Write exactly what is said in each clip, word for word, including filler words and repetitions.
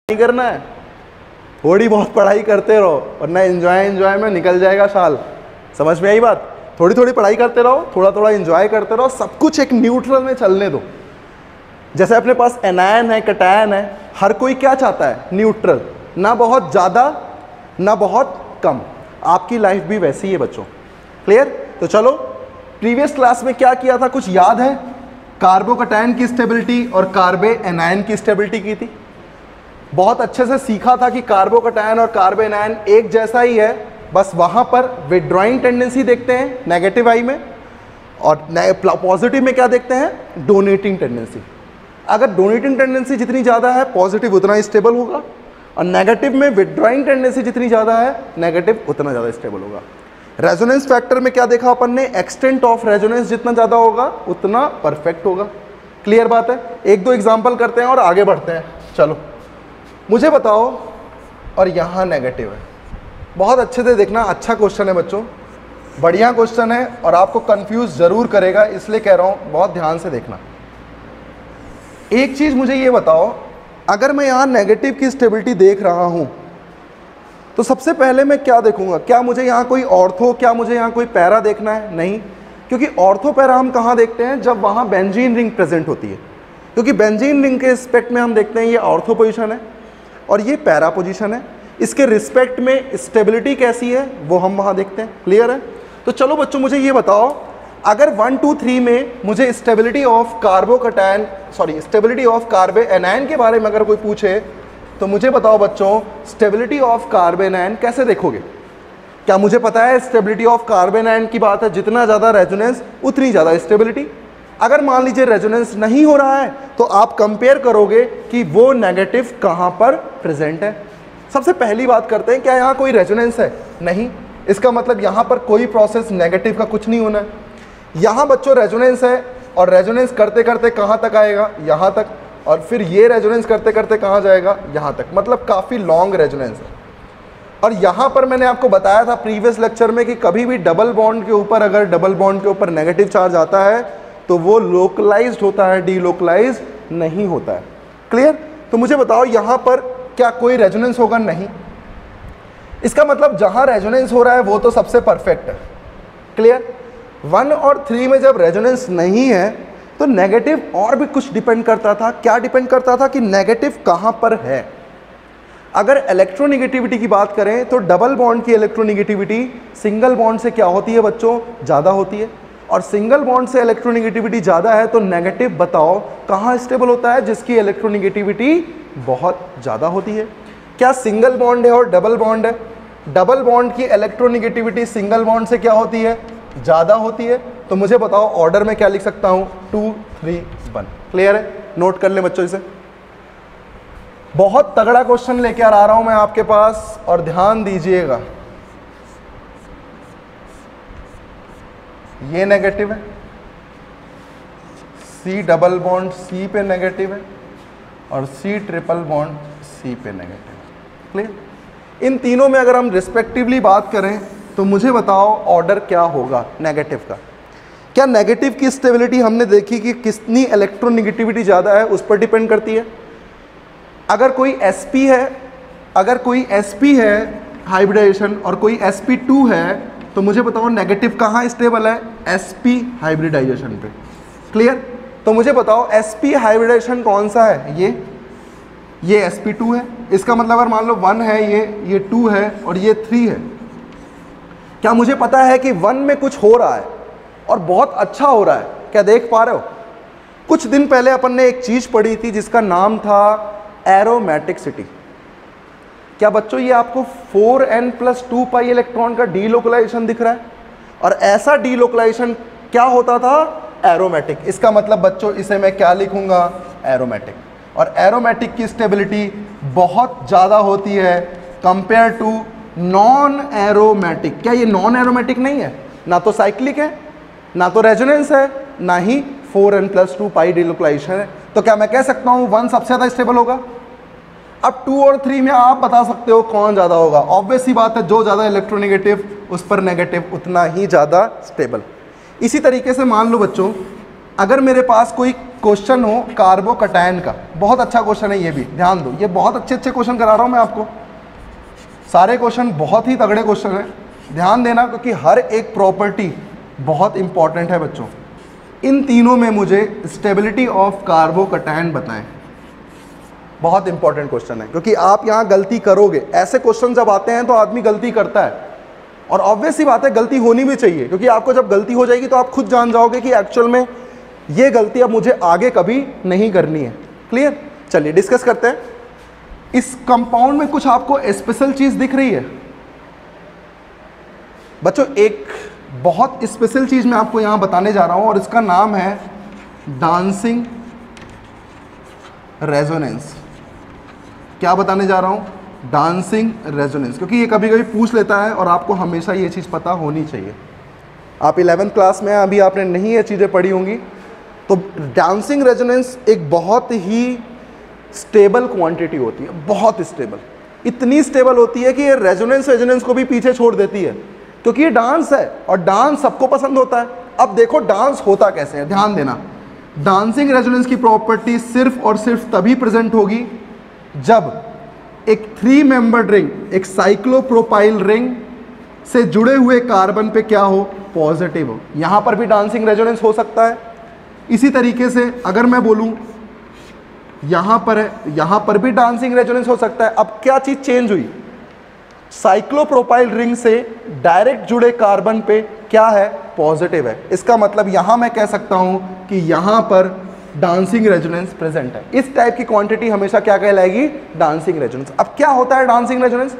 नहीं करना है, थोड़ी बहुत पढ़ाई करते रहो वरना एंजॉय एंजॉय में निकल जाएगा साल। समझ में आई बात? थोड़ी थोड़ी पढ़ाई करते रहो, थोड़ा थोड़ा एंजॉय करते रहो, सब कुछ एक न्यूट्रल में चलने दो। जैसे अपने पास एनायन है, कैटायन है, हर कोई क्या चाहता है? न्यूट्रल, ना बहुत ज़्यादा ना बहुत कम। आपकी लाइफ भी वैसी है बच्चों। क्लियर? तो चलो, प्रीवियस क्लास में क्या किया था कुछ याद है? कार्बोकैटायन की स्टेबिलिटी और कार्बे एनायन की स्टेबिलिटी की थी। बहुत अच्छे से सीखा था कि कार्बोकैटायन और कार्बे एनायन एक जैसा ही है, बस वहाँ पर विड्रॉइंग टेंडेंसी देखते हैं नेगेटिव आई में, और पॉजिटिव में क्या देखते हैं? Donating tendency. अगर डोनेटिंग टेंडेंसी जितनी ज़्यादा है पॉजिटिव उतना स्टेबल होगा, और नेगेटिव में विड्रॉइंग टेंडेंसी जितनी ज़्यादा है नेगेटिव उतना ज़्यादा स्टेबल होगा। रेजोनेंस फैक्टर में क्या देखा अपन ने? एक्सटेंट ऑफ रेजोनेंस जितना ज़्यादा होगा उतना परफेक्ट होगा। क्लियर बात है? एक दो एग्जाम्पल करते हैं और आगे बढ़ते हैं। चलो मुझे बताओ, और यहाँ नेगेटिव है, बहुत अच्छे से देखना, अच्छा क्वेश्चन है बच्चों, बढ़िया क्वेश्चन है और आपको कंफ्यूज जरूर करेगा, इसलिए कह रहा हूँ बहुत ध्यान से देखना। एक चीज़ मुझे ये बताओ, अगर मैं यहाँ नेगेटिव की स्टेबिलिटी देख रहा हूँ तो सबसे पहले मैं क्या देखूंगा? क्या मुझे यहाँ कोई ऑर्थो, क्या मुझे यहाँ कोई पैरा देखना है? नहीं, क्योंकि ऑर्थो पैरा हम कहाँ देखते हैं? जब वहाँ बेंजीन रिंग प्रेजेंट होती है, क्योंकि बेंजीन रिंग के रिस्पेक्ट में हम देखते हैं ये ऑर्थो पोजीशन है और ये पैरा पोजीशन है। इसके रिस्पेक्ट में स्टेबिलिटी कैसी है वो हम वहाँ देखते हैं। क्लियर है? तो चलो बच्चों मुझे ये बताओ, अगर वन टू थ्री में मुझे stability of carbocation sorry stability of carbanion के बारे में अगर कोई पूछे तो मुझे बताओ बच्चों, स्टेबिलिटी ऑफ कार्बे एनायन कैसे देखोगे? क्या मुझे पता है स्टेबिलिटी ऑफ कार्बे एनायन की बात है, जितना ज़्यादा रेजोनेंस उतनी ज़्यादा स्टेबिलिटी। अगर मान लीजिए रेजोनेंस नहीं हो रहा है तो आप कंपेयर करोगे कि वो नेगेटिव कहाँ पर प्रेजेंट है। सबसे पहली बात करते हैं, क्या यहाँ कोई रेजोनेंस है? नहीं, इसका मतलब यहाँ पर कोई प्रोसेस नेगेटिव का कुछ नहीं होना है। यहाँ बच्चों रेजोनेंस है और रेजोनेंस करते करते कहाँ तक आएगा? यहाँ तक, और फिर ये रेजोनेंस करते करते कहाँ जाएगा? यहाँ तक, मतलब काफ़ी लॉन्ग रेजोनेंस है। और यहाँ पर मैंने आपको बताया था प्रीवियस लेक्चर में कि कभी भी डबल बॉन्ड के ऊपर अगर डबल बॉन्ड के ऊपर नेगेटिव चार्ज आता है तो वो लोकलाइज्ड होता है, डीलोकलाइज्ड नहीं होता है। क्लियर? तो मुझे बताओ यहाँ पर क्या कोई रेजोनेंस होगा? नहीं। इसका मतलब जहाँ रेजोनेंस हो रहा है वो तो सबसे परफेक्ट है। क्लियर? वन और थ्री में जब रेजोनेंस नहीं है तो नेगेटिव और भी कुछ डिपेंड करता था। क्या डिपेंड करता था? कि नेगेटिव कहाँ पर है। अगर इलेक्ट्रोनेगेटिविटी की बात करें तो डबल बॉन्ड की इलेक्ट्रोनेगेटिविटी सिंगल बॉन्ड से क्या होती है बच्चों? ज़्यादा होती है, और सिंगल बॉन्ड से इलेक्ट्रोनेगेटिविटी ज़्यादा है तो नेगेटिव बताओ कहाँ स्टेबल होता है? जिसकी इलेक्ट्रोनेगेटिविटी बहुत ज़्यादा होती है। क्या सिंगल बॉन्ड है और डबल बॉन्ड है? डबल बॉन्ड की इलेक्ट्रोनेगेटिविटी सिंगल बॉन्ड से क्या होती है? ज़्यादा होती है। तो मुझे बताओ ऑर्डर में क्या लिख सकता हूँ? Two three one. क्लियर है? नोट कर ले बच्चों इसे। बहुत तगड़ा क्वेश्चन लेके आ रहा हूँ मैं आपके पास और ध्यान दीजिएगा। ये नेगेटिव है, सी डबल बॉन्ड सी पे नेगेटिव है और सी ट्रिपल बॉन्ड सी पे नेगेटिव है। क्लियर? इन तीनों में अगर हम रिस्पेक्टिवली बात करें तो मुझे बताओ ऑर्डर क्या होगा नेगेटिव का? क्या नेगेटिव की स्टेबिलिटी हमने देखी कि कितनी इलेक्ट्रोनेगेटिविटी ज़्यादा है उस पर डिपेंड करती है। अगर कोई एसपी है अगर कोई एसपी है हाइब्रिडाइजेशन और कोई एसपी टू है तो मुझे बताओ नेगेटिव कहाँ स्टेबल है? एसपी हाइब्रिडाइजेशन पे। क्लियर? तो मुझे बताओ एसपी हाइब्रिडाइजेशन कौन सा है? ये ये एसपी टू है। इसका मतलब अगर मान लो वन है, ये ये टू है और ये थ्री है। क्या मुझे पता है कि वन में कुछ हो रहा है और बहुत अच्छा हो रहा है? क्या देख पा रहे हो? कुछ दिन पहले अपन ने एक चीज पढ़ी थी जिसका नाम था एरोमेटिसिटी। क्या बच्चों ये आपको four N plus two pi electron का डीलोकलाइजेशन दिख रहा है? और ऐसा डीलोकलाइजेशन क्या होता था? एरोमेटिक। इसका मतलब बच्चों इसे मैं क्या लिखूंगा? एरोमेटिक। और एरोमेटिक की स्टेबिलिटी बहुत ज़्यादा होती है कंपेयर टू नॉन एरोमेटिक। क्या ये नॉन एरोमेटिक नहीं है? ना तो साइक्लिक है, ना तो रेजोनेंस है, ना ही four N plus two pi delocalization है। तो क्या मैं कह सकता हूँ वन सबसे ज़्यादा स्टेबल होगा? अब टू और थ्री में आप बता सकते हो कौन ज़्यादा होगा। ऑब्वियस सी बात है, जो ज़्यादा इलेक्ट्रोनेगेटिव उस पर नेगेटिव उतना ही ज़्यादा स्टेबल। इसी तरीके से मान लो बच्चों, अगर मेरे पास कोई क्वेश्चन हो कार्बोकैटायन का, बहुत अच्छा क्वेश्चन है ये भी, ध्यान दो, ये बहुत अच्छे अच्छे क्वेश्चन करा रहा हूँ मैं आपको, सारे क्वेश्चन बहुत ही तगड़े क्वेश्चन हैं, ध्यान देना, क्योंकि हर एक प्रॉपर्टी बहुत इंपॉर्टेंट है बच्चों। इन तीनों में मुझे स्टेबिलिटी ऑफ कार्बोकैटायन बताएं, बहुत इंपॉर्टेंट क्वेश्चन है, क्योंकि आप यहाँ गलती करोगे, ऐसे क्वेश्चन जब आते हैं तो आदमी गलती करता है, और ऑब्वियस सी बात है गलती होनी भी चाहिए, क्योंकि आपको जब गलती हो जाएगी तो आप खुद जान जाओगे कि एक्चुअल में ये गलती अब मुझे आगे कभी नहीं करनी है। क्लियर? चलिए डिस्कस करते हैं। इस कंपाउंड में कुछ आपको स्पेशल चीज दिख रही है बच्चों, एक बहुत स्पेशल चीज मैं आपको यहां बताने जा रहा हूं, और इसका नाम है डांसिंग रेजोनेंस। क्या बताने जा रहा हूं? डांसिंग रेजोनेंस, क्योंकि ये कभी कभी पूछ लेता है और आपको हमेशा ये चीज़ पता होनी चाहिए। आप इलेवेंथ क्लास में अभी आपने नहीं ये चीज़ें पढ़ी होंगी, तो डांसिंग रेजोनेंस एक बहुत ही स्टेबल क्वांटिटी होती है, बहुत स्टेबल, इतनी स्टेबल होती है कि ये रेजोनेंस रेजोनेंस को भी पीछे छोड़ देती है, क्योंकि ये डांस है और डांस सबको पसंद होता है। अब देखो डांस होता कैसे है, ध्यान देना। डांसिंग रेजोनेंस की प्रॉपर्टी सिर्फ और सिर्फ तभी प्रेजेंट होगी जब एक थ्री मेंबर्ड रिंग, एक साइक्लोप्रोपाइल रिंग से जुड़े हुए कार्बन पे क्या हो? पॉजिटिव हो। यहां पर भी डांसिंग रेजोनेंस हो सकता है। इसी तरीके से अगर मैं बोलूं यहां पर है, यहां पर भी डांसिंग रेजोनेंस हो सकता है। अब क्या चीज चेंज हुई? साइक्लोप्रोपाइल रिंग से डायरेक्ट जुड़े कार्बन पे क्या है? पॉजिटिव है। इसका मतलब यहां मैं कह सकता हूं कि यहां पर डांसिंग रेजोनेंस प्रेजेंट है। इस टाइप की क्वांटिटी हमेशा क्या कहलाएगी? Dancing resonance. अब क्या होता है डांसिंग रेजोनेंस?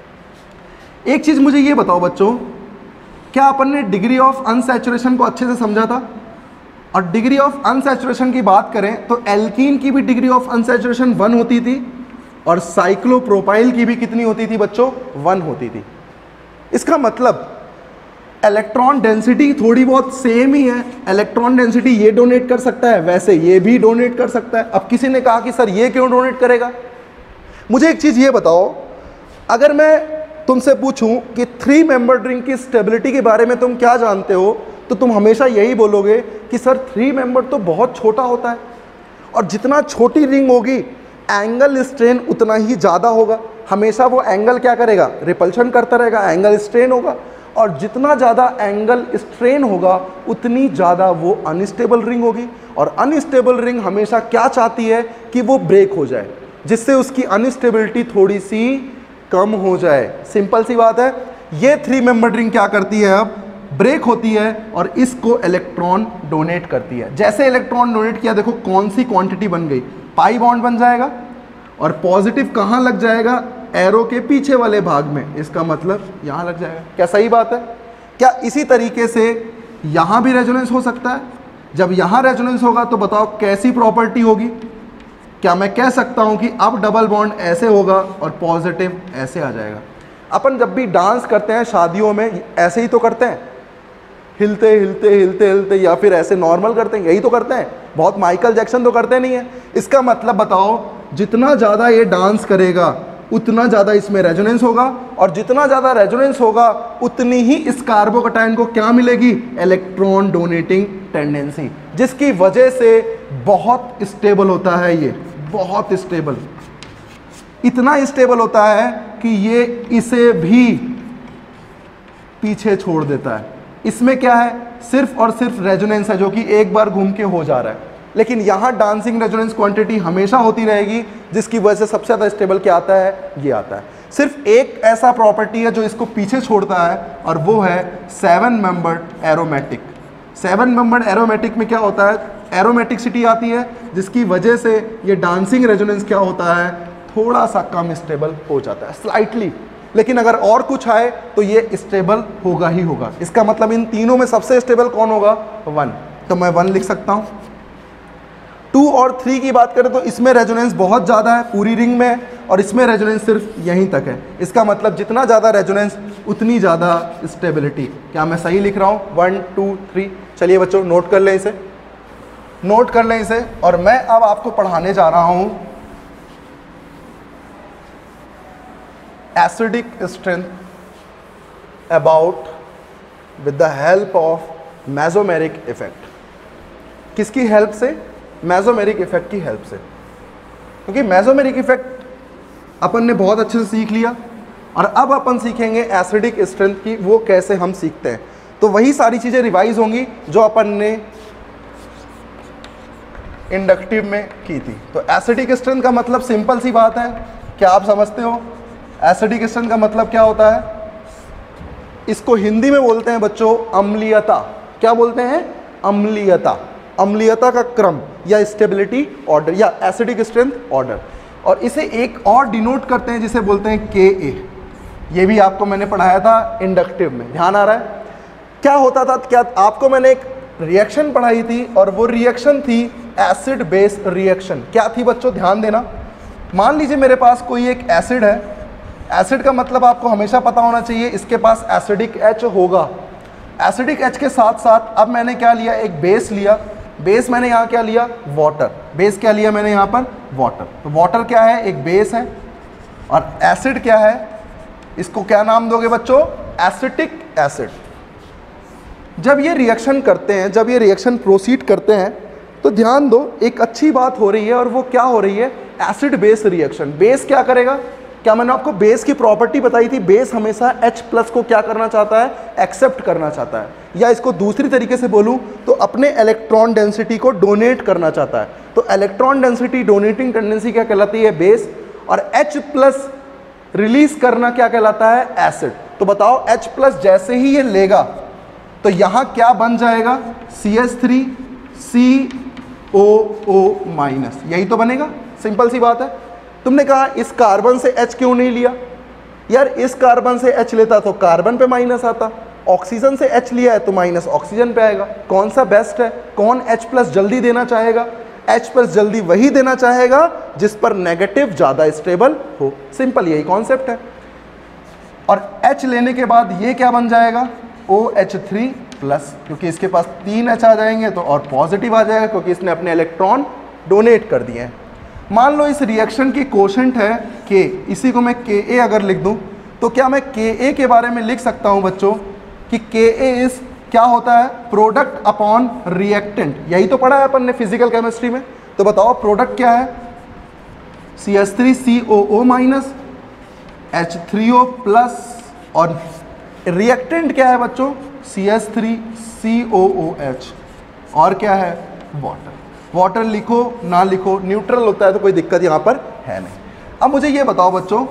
एक चीज मुझे ये बताओ बच्चों, क्या अपन ने डिग्री ऑफ अनसैचुरेशन को अच्छे से समझा था? और डिग्री ऑफ अनसैचुरेशन की बात करें तो एल्कीन की भी डिग्री ऑफ अनसैचुरेशन वन होती थी और साइक्लोप्रोपाइल की भी कितनी होती थी बच्चों? वन होती थी। इसका मतलब इलेक्ट्रॉन डेंसिटी थोड़ी बहुत सेम ही है। इलेक्ट्रॉन डेंसिटी ये डोनेट कर सकता है, वैसे ये भी डोनेट कर सकता है। अब किसी ने कहा कि सर ये क्यों डोनेट करेगा? मुझे एक चीज ये बताओ, अगर मैं तुमसे पूछूं कि थ्री मेंबर्ड रिंग की स्टेबिलिटी के बारे में तुम क्या जानते हो, तो तुम हमेशा यही बोलोगे कि सर थ्री मेंबर्ड तो बहुत छोटा होता है, और जितना छोटी रिंग होगी एंगल स्ट्रेन उतना ही ज़्यादा होगा। हमेशा वो एंगल क्या करेगा? रिपल्शन करता रहेगा, एंगल स्ट्रेन होगा, और जितना ज़्यादा एंगल स्ट्रेन होगा उतनी ज़्यादा वो अनस्टेबल रिंग होगी। और अनस्टेबल रिंग हमेशा क्या चाहती है? कि वो ब्रेक हो जाए, जिससे उसकी अनस्टेबिलिटी थोड़ी सी कम हो जाए। सिंपल सी बात है। ये थ्री मेंबर्ड रिंग क्या करती है? अब ब्रेक होती है और इसको इलेक्ट्रॉन डोनेट करती है। जैसे इलेक्ट्रॉन डोनेट किया, देखो कौन सी क्वांटिटी बन गई? पाई बॉन्ड बन जाएगा, और पॉजिटिव कहाँ लग जाएगा? एरो के पीछे वाले भाग में। इसका मतलब यहाँ लग जाएगा। क्या सही बात है? क्या इसी तरीके से यहाँ भी रेजोनेंस हो सकता है? जब यहाँ रेजोनेंस होगा तो बताओ कैसी प्रॉपर्टी होगी? क्या मैं कह सकता हूँ कि अब डबल बॉन्ड ऐसे होगा और पॉजिटिव ऐसे आ जाएगा? अपन जब भी डांस करते हैं शादियों में ऐसे ही तो करते हैं, हिलते हिलते हिलते हिलते, या फिर ऐसे नॉर्मल करते हैं, यही तो करते हैं। बहुत माइकल जैक्सन तो करते नहीं है। इसका मतलब बताओ, जितना ज़्यादा ये डांस करेगा उतना ज़्यादा इसमें रेजोनेंस होगा, और जितना ज़्यादा रेजोनेंस होगा उतनी ही इस कार्बोकैटायन को क्या मिलेगी? इलेक्ट्रॉन डोनेटिंग टेंडेंसी, जिसकी वजह से बहुत स्टेबल होता है। ये बहुत स्टेबल, इतना स्टेबल होता है कि ये इसे भी पीछे छोड़ देता है। इसमें क्या है? सिर्फ और सिर्फ रेजोनेंस है, जो कि एक बार घूम के हो जा रहा है। लेकिन यहाँ डांसिंग रेजोनेंस क्वांटिटी हमेशा होती रहेगी, जिसकी वजह से सबसे ज़्यादा स्टेबल क्या आता है? ये आता है। सिर्फ एक ऐसा प्रॉपर्टी है जो इसको पीछे छोड़ता है, और वो है seven membered aromatic. Seven membered aromatic में क्या होता है? एरोमेटिसिटी आती है, जिसकी वजह से ये डांसिंग रेजोनेंस क्या होता है? थोड़ा सा कम स्टेबल हो जाता है, स्लाइटली। लेकिन अगर और कुछ आए तो ये स्टेबल होगा ही होगा। इसका मतलब इन तीनों में सबसे स्टेबल कौन होगा? वन। तो मैं वन लिख सकता हूँ। टू और थ्री की बात करें तो इसमें रेजोनेंस बहुत ज़्यादा है पूरी रिंग में, और इसमें रेजोनेंस सिर्फ यहीं तक है। इसका मतलब जितना ज़्यादा रेजोनेंस उतनी ज़्यादा स्टेबिलिटी। क्या मैं सही लिख रहा हूँ? One two three. चलिए बच्चों नोट कर लें इसे, नोट कर लें इसे। और मैं अब आपको पढ़ाने जा रहा हूँ acidic strength about with the help of mesomeric effect. किसकी हेल्प से? मेसोमेरिक इफेक्ट की हेल्प से, क्योंकि मेसोमेरिक इफेक्ट अपन ने बहुत अच्छे से सीख लिया और अब अपन सीखेंगे एसिडिक स्ट्रेंथ की, वो कैसे हम सीखते हैं। तो वही सारी चीज़ें रिवाइज होंगी जो अपन ने इंडक्टिव में की थी। तो एसिडिक स्ट्रेंथ का मतलब सिंपल सी बात है, क्या आप समझते हो? एसिडिक स्ट्रेंथ का मतलब क्या होता है? इसको हिंदी में बोलते हैं बच्चों अम्लीयता। क्या बोलते हैं? अम्लीयता। अम्लीयता का क्रम या स्टेबिलिटी ऑर्डर या एसिडिक स्ट्रेंथ ऑर्डर। और इसे एक और डिनोट करते हैं जिसे बोलते हैं के ए। ये भी आपको मैंने पढ़ाया था इंडक्टिव में, ध्यान आ रहा है? क्या होता था, क्या आपको मैंने एक रिएक्शन पढ़ाई थी और वो रिएक्शन थी एसिड बेस रिएक्शन। क्या थी बच्चों, ध्यान देना। मान लीजिए मेरे पास कोई एक एसिड है, एसिड का मतलब आपको हमेशा पता होना चाहिए इसके पास एसिडिक एच होगा। एसिडिक एच के साथ साथ अब मैंने क्या लिया, एक बेस लिया। बेस मैंने यहाँ क्या लिया, वाटर। बेस क्या लिया मैंने यहाँ पर, वाटर। तो वाटर क्या है, एक बेस है। और एसिड क्या है, इसको क्या नाम दोगे बच्चों, एसिटिक एसिड। जब ये रिएक्शन करते हैं, जब ये रिएक्शन प्रोसीड करते हैं तो ध्यान दो, एक अच्छी बात हो रही है और वो क्या हो रही है, एसिड बेस रिएक्शन। बेस क्या करेगा, क्या मैंने आपको बेस की प्रॉपर्टी बताई थी? बेस हमेशा H प्लस को क्या करना चाहता है, एक्सेप्ट करना चाहता है, या इसको दूसरी तरीके से बोलूं तो अपने इलेक्ट्रॉन डेंसिटी को डोनेट करना चाहता है। तो इलेक्ट्रॉन डेंसिटी डोनेटिंग टेंडेंसी क्या कहलाती है, बेस। और H प्लस रिलीज करना क्या कहलाता है, एसिड। तो बताओ H प्लस जैसे ही ये लेगा तो यहाँ क्या बन जाएगा, C H three C O O minus, यही तो बनेगा। सिंपल सी बात है। तुमने कहा इस कार्बन से H क्यों नहीं लिया, यार इस कार्बन से H लेता तो कार्बन पे माइनस आता, ऑक्सीजन से H लिया है तो माइनस ऑक्सीजन पे आएगा। कौन सा बेस्ट है, कौन H प्लस जल्दी देना चाहेगा? H प्लस जल्दी वही देना चाहेगा जिस पर नेगेटिव ज़्यादा स्टेबल हो। सिंपल यही कॉन्सेप्ट है। और H लेने के बाद ये क्या बन जाएगा, ओ एच थ्री प्लस, क्योंकि इसके पास तीन H आ जाएंगे तो और पॉजिटिव आ जाएगा क्योंकि इसने अपने इलेक्ट्रॉन डोनेट कर दिए हैं। मान लो इस रिएक्शन की कोशेंट है K, इसी को मैं के ए अगर लिख दूं तो क्या मैं के ए के बारे में लिख सकता हूं बच्चों कि के ए इज क्या होता है, प्रोडक्ट अपॉन रिएक्टेंट। यही तो पढ़ा है अपन ने फिजिकल केमिस्ट्री में। तो बताओ प्रोडक्ट क्या है, C H three C O O minus H three O plus, और रिएक्टेंट क्या है बच्चों, C H three C O O H, और क्या है, वाटर। वाटर लिखो ना लिखो, न्यूट्रल होता है तो कोई दिक्कत यहाँ पर है नहीं। अब मुझे ये बताओ बच्चों,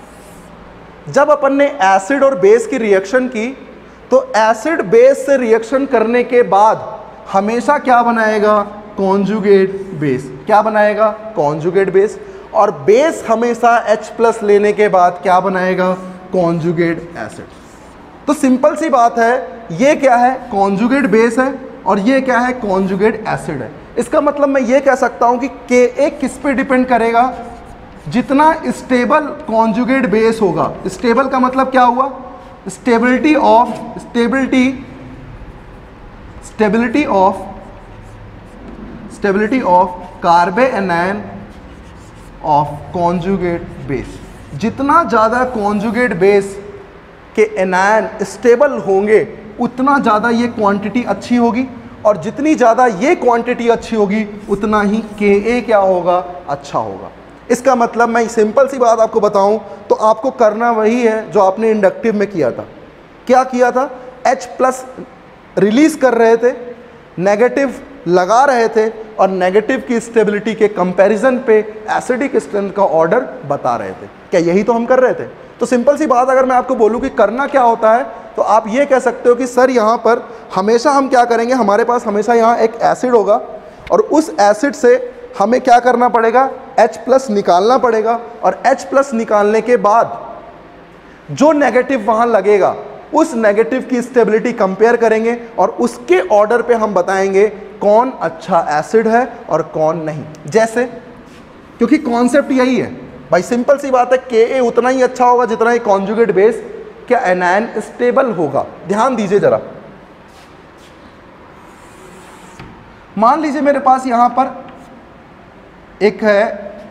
जब अपन ने एसिड और बेस की रिएक्शन की तो एसिड बेस से रिएक्शन करने के बाद हमेशा क्या बनाएगा, कॉन्जुगेट बेस। क्या बनाएगा, कॉन्जुगेट बेस। और बेस हमेशा H प्लस लेने के बाद क्या बनाएगा, कॉन्जुगेट एसिड। तो सिंपल सी बात है, ये क्या है, कॉन्जुगेट बेस है और ये क्या है, कॉन्जुगेट एसिड है। इसका मतलब मैं ये कह सकता हूं कि के ए किस पे डिपेंड करेगा, जितना स्टेबल कॉन्जुगेट बेस होगा। स्टेबल का मतलब क्या हुआ, stability of stability stability of stability of carbanion of conjugate base. जितना ज़्यादा कॉन्जुगेट बेस के एनायन स्टेबल होंगे उतना ज़्यादा ये क्वांटिटी अच्छी होगी, और जितनी ज़्यादा ये क्वांटिटी अच्छी होगी उतना ही के ए क्या होगा, अच्छा होगा। इसका मतलब मैं सिंपल सी बात आपको बताऊं तो आपको करना वही है जो आपने इंडक्टिव में किया था। क्या किया था, H प्लस रिलीज कर रहे थे, नेगेटिव लगा रहे थे और नेगेटिव की स्टेबिलिटी के कंपैरिजन पे एसिडिक स्ट्रेंथ का ऑर्डर बता रहे थे। क्या यही तो हम कर रहे थे? तो सिंपल सी बात अगर मैं आपको बोलूं कि करना क्या होता है तो आप ये कह सकते हो कि सर यहाँ पर हमेशा हम क्या करेंगे, हमारे पास हमेशा यहाँ एक एसिड होगा और उस एसिड से हमें क्या करना पड़ेगा, H प्लस निकालना पड़ेगा, और H प्लस निकालने के बाद जो नेगेटिव वहाँ लगेगा उस नेगेटिव की स्टेबिलिटी कंपेयर करेंगे और उसके ऑर्डर पे हम बताएंगे कौन अच्छा एसिड है और कौन नहीं। जैसे, क्योंकि कॉन्सेप्ट यही है भाई, सिंपल सी बात है, के ए उतना ही अच्छा होगा जितना ही कॉन्जुगेट बेस क्या एनायन स्टेबल होगा। ध्यान दीजिए जरा, मान लीजिए मेरे पास यहां पर एक है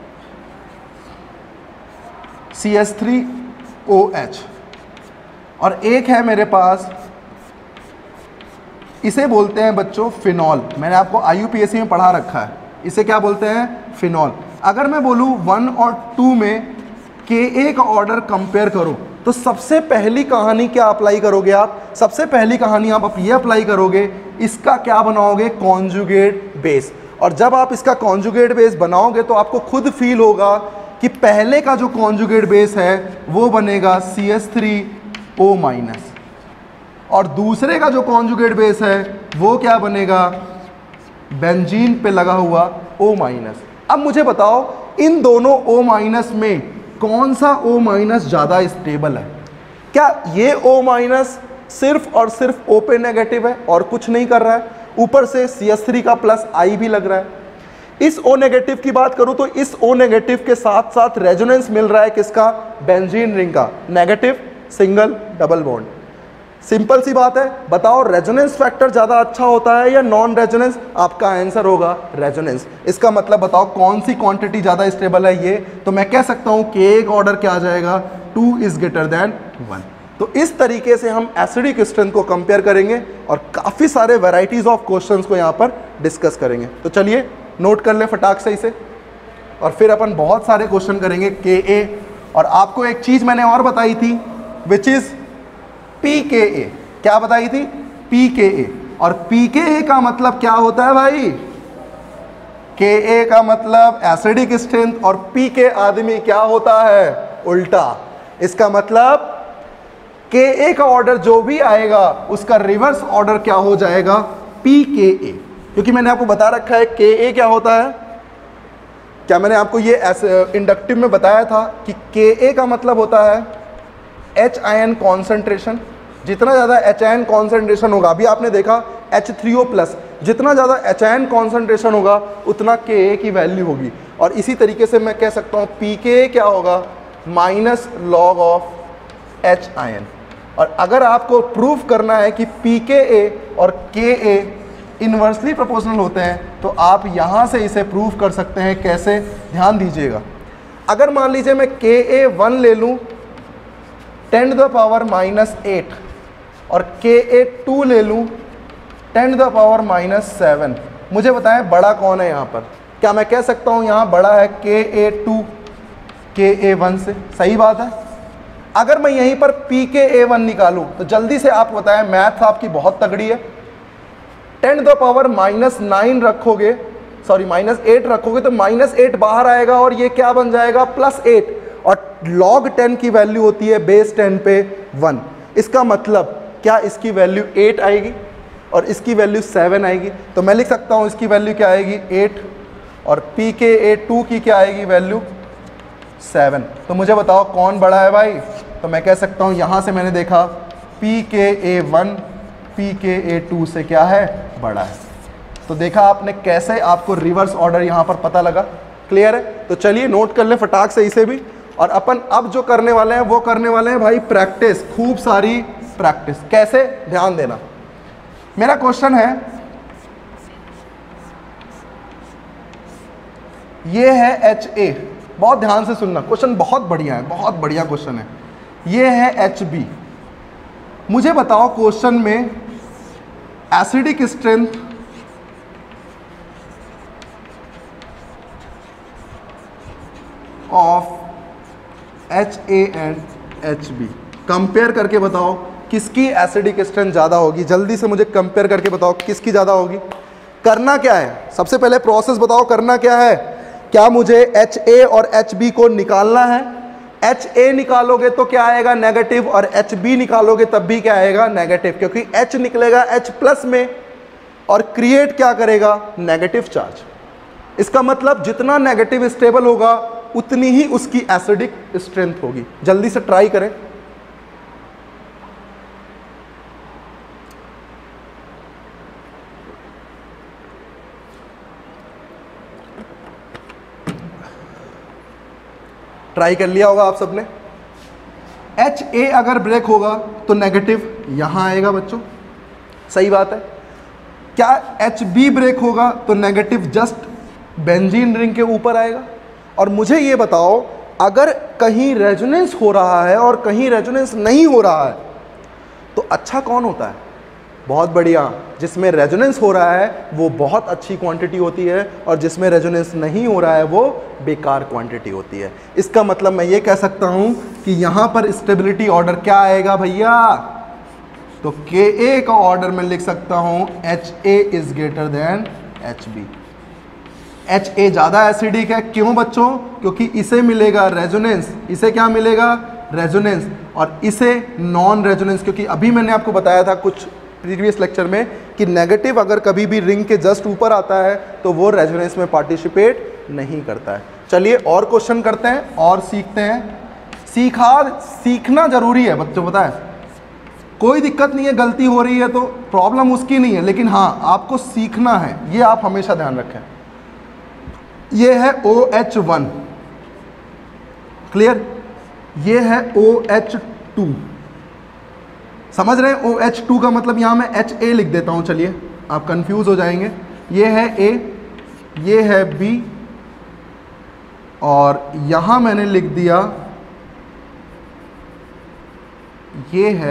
C H three O H और एक है मेरे पास, इसे बोलते हैं बच्चों फिनॉल। मैंने आपको I U P S C में पढ़ा रखा है, इसे क्या बोलते हैं, फिनॉल। अगर मैं बोलूँ वन और टू में के ए का ऑर्डर कंपेयर करो, तो सबसे पहली कहानी क्या अप्लाई करोगे आप, सबसे पहली कहानी आप ये अप्लाई करोगे, इसका क्या बनाओगे, कॉन्जुगेट बेस। और जब आप इसका कॉन्जुगेट बेस बनाओगे तो आपको खुद फील होगा कि पहले का जो कॉन्जुगेट बेस है वो बनेगा C H three O minus, और दूसरे का जो कॉन्जुगेट बेस है वो क्या बनेगा, बेंजीन पे लगा हुआ O माइनस। अब मुझे बताओ इन दोनों O माइनस में कौन सा O माइनस ज़्यादा स्टेबल है। क्या ये O माइनस सिर्फ और सिर्फ O पे नेगेटिव है और कुछ नहीं कर रहा है, ऊपर से सी एच थ्री का प्लस I भी लग रहा है। इस O नेगेटिव की बात करूं तो इस O नेगेटिव के साथ साथ रेजोनेंस मिल रहा है किसका, बेंजीन रिंग का, negative single double bond. Simple सी बात है, बताओ रेजोनेंस फैक्टर ज़्यादा अच्छा होता है या नॉन रेजोनेंस, आपका आंसर होगा रेजोनेंस। इसका मतलब बताओ कौन सी क्वांटिटी ज़्यादा स्टेबल है, ये तो मैं कह सकता हूँ कि एक ऑर्डर क्या आ जाएगा, two is greater than one. तो इस तरीके से हम एसिडिक स्ट्रेंथ को कंपेयर करेंगे और काफ़ी सारे वेराइटीज़ ऑफ क्वेश्चंस को यहाँ पर डिस्कस करेंगे। तो चलिए नोट कर ले फटाक से इसे, और फिर अपन बहुत सारे क्वेश्चन करेंगे के ए। और आपको एक चीज़ मैंने और बताई थी विच इज़ पी के ए। क्या बताई थी, पी के ए। और पी के ए का मतलब क्या होता है भाई, के ए का मतलब एसिडिक स्ट्रेंथ, और पी के आदमी क्या होता है, उल्टा। इसका मतलब के ए का ऑर्डर जो भी आएगा उसका रिवर्स ऑर्डर क्या हो जाएगा, पी के ए। क्योंकि मैंने आपको बता रखा है के ए क्या होता है, क्या मैंने आपको ये इंडक्टिव में बताया था कि के ए का मतलब होता है एच आयन कॉन्सेंट्रेशन। जितना ज़्यादा एच आयन कॉन्सेंट्रेशन होगा, अभी आपने देखा एच थ्री ओ प्लस, जितना ज़्यादा एच आयन कॉन्सेंट्रेशन होगा उतना के ए की वैल्यू होगी। और इसी तरीके से मैं कह सकता हूँ पी के ए क्या होगा, minus log of H ion. और अगर आपको प्रूव करना है कि पी के ए और के ए इन्वर्सली प्रोपोर्शनल होते हैं तो आप यहाँ से इसे प्रूव कर सकते हैं। कैसे, ध्यान दीजिएगा। अगर मान लीजिए मैं के ए वन ले लूँ ten to the power minus eight, और के ए टू ले लूँ ten to the power minus seven, मुझे बताएं बड़ा कौन है यहाँ पर। क्या मैं कह सकता हूँ यहाँ बड़ा है के ए टू के ए वन से, सही बात है। अगर मैं यहीं पर पी के ए वन निकालूँ तो जल्दी से आप बताएं, मैथ आपकी बहुत तगड़ी है। Ten to the power minus nine रखोगे, सॉरी माइनस एट रखोगे तो माइनस एट बाहर आएगा और ये क्या बन जाएगा, प्लस एट। और लॉग टेन की वैल्यू होती है बेस टेन पे वन। इसका मतलब क्या इसकी वैल्यू एट आएगी और इसकी वैल्यू सेवन आएगी। तो मैं लिख सकता हूँ इसकी वैल्यू क्या आएगी, एट, और पी के ए टू की क्या आएगी वैल्यू, सेवन। तो मुझे बताओ कौन बड़ा है भाई। तो मैं कह सकता हूँ यहाँ से मैंने देखा पी के ए वन पी के ए टू से क्या है, बड़ा है। तो देखा आपने कैसे आपको रिवर्स ऑर्डर यहाँ पर पता लगा। क्लियर है। तो चलिए नोट कर ले फटाक से इसे भी। और अपन अब जो करने वाले हैं वो करने वाले हैं भाई प्रैक्टिस, खूब सारी प्रैक्टिस। कैसे, ध्यान देना। मेरा क्वेश्चन है, ये है एच ए, बहुत ध्यान से सुनना, क्वेश्चन बहुत बढ़िया है, बहुत बढ़िया क्वेश्चन है। ये है एच बी। मुझे बताओ क्वेश्चन में acidic strength of H A and H B compare करके बताओ किसकी एसिडिक स्ट्रेंथ ज़्यादा होगी। जल्दी से मुझे कंपेयर करके बताओ किसकी ज़्यादा होगी। करना क्या है, सबसे पहले प्रोसेस बताओ करना क्या है। क्या मुझे एच ए और एच बी को निकालना है। एच ए निकालोगे तो क्या आएगा, नेगेटिव, और एच बी निकालोगे तब भी क्या आएगा, नेगेटिव, क्योंकि H निकलेगा H प्लस में और क्रिएट क्या करेगा, नेगेटिव चार्ज। इसका मतलब जितना नेगेटिव स्टेबल होगा उतनी ही उसकी एसिडिक स्ट्रेंथ होगी। जल्दी से ट्राई करें। ट्राई कर लिया होगा आप सबने। एच ए अगर ब्रेक होगा तो नेगेटिव यहां आएगा बच्चों, सही बात है। क्या एच बी ब्रेक होगा तो नेगेटिव जस्ट बेंजीन रिंग के ऊपर आएगा। और मुझे ये बताओ, अगर कहीं रेजोनेंस हो रहा है और कहीं रेजोनेंस नहीं हो रहा है तो अच्छा कौन होता है, बहुत बढ़िया। जिसमें रेजोनेंस हो रहा है वो बहुत अच्छी क्वांटिटी होती है, और जिसमें रेजोनेंस नहीं हो रहा है वो बेकार क्वांटिटी होती है। इसका मतलब मैं ये कह सकता हूं कि यहां पर स्टेबिलिटी ऑर्डर क्या आएगा भैया, तो के ए का ऑर्डर मैं लिख सकता हूं H A is greater than H B. H A ज़्यादा एसिडिक है, क्यों बच्चों? क्योंकि इसे मिलेगा रेजोनेंस, इसे क्या मिलेगा? रेजोनेंस, और इसे नॉन रेजोनेंस। क्योंकि अभी मैंने आपको बताया था कुछ प्रीवियस लेक्चर में कि नेगेटिव अगर कभी भी रिंग के जस्ट ऊपर आता है तो वो रेजोनेंस में पार्टिसिपेट नहीं करता है। चलिए और क्वेश्चन करते हैं और सीखते हैं। सीखा सीखना जरूरी है बच्चों, पता है, कोई दिक्कत नहीं है, गलती हो रही है तो प्रॉब्लम उसकी नहीं है, लेकिन हाँ आपको सीखना है, ये आप हमेशा ध्यान रखें। ये है ओ एच वन, क्लियर? ये है ओ एच टू, समझ रहे हैं? ओ एच टू का मतलब यहां मैं एच ए लिख देता हूं, चलिए आप कंफ्यूज हो जाएंगे। ये है ए, ये है बी, और यहां मैंने लिख दिया ये है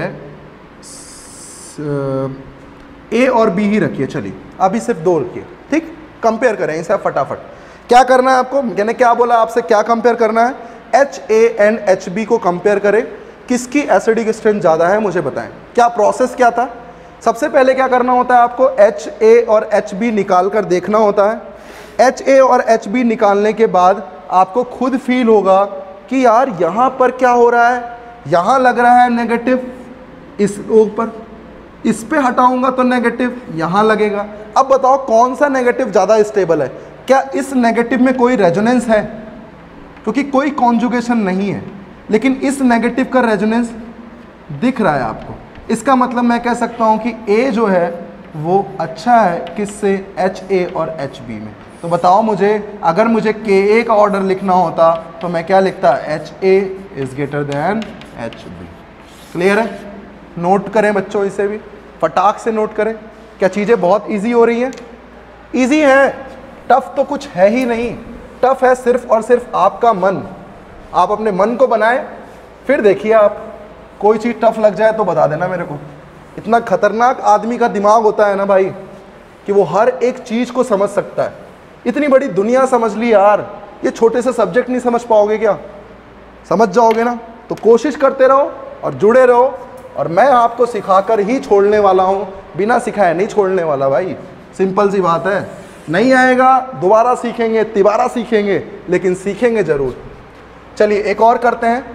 ए और बी ही रखिए। चलिए अभी सिर्फ दो रखिए, ठीक? कंपेयर करें इसे फटाफट। क्या करना है आपको, मैंने क्या बोला आपसे, क्या कंपेयर करना है? H A and H B को कंपेयर करें, किसकी एसिडिक स्ट्रेंथ ज़्यादा है मुझे बताएं। क्या प्रोसेस क्या था? सबसे पहले क्या करना होता है आपको, एच ए और एच बी निकाल कर देखना होता है। एच ए और एच बी निकालने के बाद आपको खुद फील होगा कि यार यहाँ पर क्या हो रहा है, यहाँ लग रहा है नेगेटिव, इस ऊपर इस पे हटाऊंगा तो नेगेटिव यहाँ लगेगा। अब बताओ कौन सा नेगेटिव ज़्यादा स्टेबल है? क्या इस नेगेटिव में कोई रेजोनेंस है? क्योंकि कोई कॉन्जुगेशन नहीं है, लेकिन इस नेगेटिव का रेजोनेंस दिख रहा है आपको। इसका मतलब मैं कह सकता हूं कि ए जो है वो अच्छा है किससे, एच ए और एच बी में। तो बताओ मुझे, अगर मुझे के ए का ऑर्डर लिखना होता तो मैं क्या लिखता, H A is greater than H B. Clear है? नोट करें बच्चों, इसे भी फटाक से नोट करें। क्या चीज़ें बहुत ईजी हो रही हैं? ईजी है, टफ तो कुछ है ही नहीं। टफ है सिर्फ और सिर्फ आपका मन। आप अपने मन को बनाएं, फिर देखिए आप कोई चीज़ टफ लग जाए तो बता देना मेरे को। इतना खतरनाक आदमी का दिमाग होता है ना भाई कि वो हर एक चीज़ को समझ सकता है। इतनी बड़ी दुनिया समझ ली यार, ये छोटे से सब्जेक्ट नहीं समझ पाओगे क्या? समझ जाओगे ना? तो कोशिश करते रहो और जुड़े रहो, और मैं आपको सिखाकर ही छोड़ने वाला हूँ, बिना सिखाए नहीं छोड़ने वाला भाई। सिंपल सी बात है, नहीं आएगा दोबारा सीखेंगे, तिबारा सीखेंगे, लेकिन सीखेंगे ज़रूर। चलिए एक और करते हैं।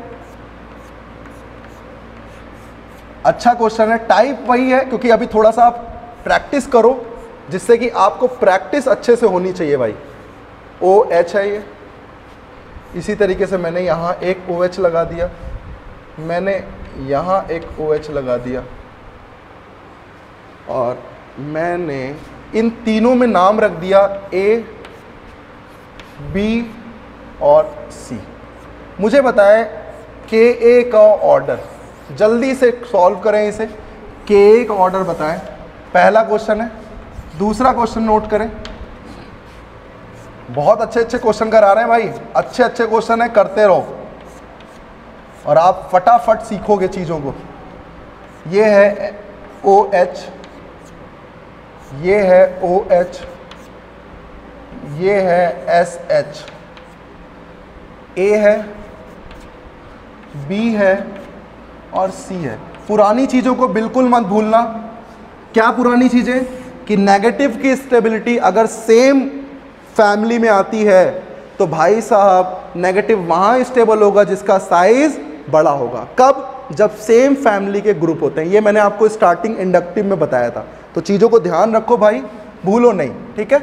अच्छा क्वेश्चन है, टाइप वही है, क्योंकि अभी थोड़ा सा आप प्रैक्टिस करो, जिससे कि आपको प्रैक्टिस अच्छे से होनी चाहिए भाई। ओ एच है ये, इसी तरीके से मैंने यहाँ एक ओ एच लगा दिया, मैंने यहाँ एक ओ एच लगा दिया, और मैंने इन तीनों में नाम रख दिया ए, बी और सी। मुझे बताएं के ए का ऑर्डर, जल्दी से सॉल्व करें इसे। के ए का ऑर्डर बताएं, पहला क्वेश्चन है। दूसरा क्वेश्चन नोट करें। बहुत अच्छे अच्छे क्वेश्चन करा रहे हैं भाई, अच्छे अच्छे क्वेश्चन है, करते रहो और आप फटाफट सीखोगे चीज़ों को। ये है ओ एच, ये है ओ एच, ये है एस एच, ए है, बी है और सी है। पुरानी चीज़ों को बिल्कुल मत भूलना। क्या पुरानी चीज़ें? कि नेगेटिव की स्टेबिलिटी अगर सेम फैमिली में आती है तो भाई साहब नेगेटिव वहाँ स्टेबल होगा जिसका साइज बड़ा होगा। कब? जब सेम फैमिली के ग्रुप होते हैं। ये मैंने आपको स्टार्टिंग इंडक्टिव में बताया था। तो चीज़ों को ध्यान रखो भाई, भूलो नहीं, ठीक है?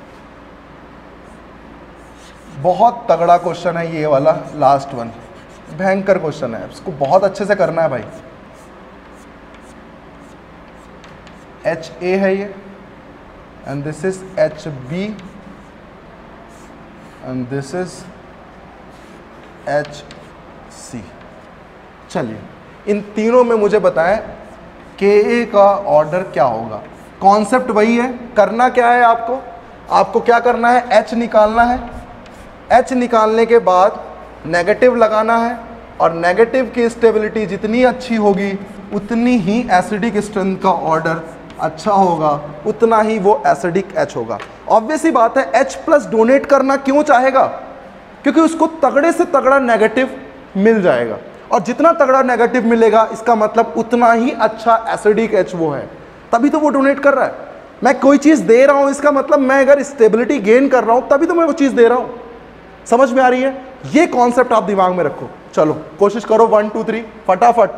बहुत तगड़ा क्वेश्चन है ये वाला, लास्ट वन, भयंकर क्वेश्चन है, इसको बहुत अच्छे से करना है भाई। एच ए है ये, and this is H B, and this is H C. चलिए इन तीनों में मुझे बताएं के ए का ऑर्डर क्या होगा। कॉन्सेप्ट वही है, करना क्या है आपको? आपको क्या करना है? एच निकालना है। एच निकालने के बाद नेगेटिव लगाना है, और नेगेटिव की स्टेबिलिटी जितनी अच्छी होगी उतनी ही एसिडिक स्ट्रेंथ का ऑर्डर अच्छा होगा उतना ही वो एसिडिक H होगा। ऑब्वियस ही बात है, H प्लस डोनेट करना क्यों चाहेगा? क्योंकि उसको तगड़े से तगड़ा नेगेटिव मिल जाएगा, और जितना तगड़ा नेगेटिव मिलेगा इसका मतलब उतना ही अच्छा एसिडिक H वो है, तभी तो वो डोनेट कर रहा है। मैं कोई चीज़ दे रहा हूँ, इसका मतलब मैं अगर स्टेबिलिटी गेन कर रहा हूँ तभी तो मैं वो चीज़ दे रहा हूँ। समझ में आ रही है? ये कॉन्सेप्ट आप दिमाग में रखो। चलो कोशिश करो, वन टू थ्री फटाफट।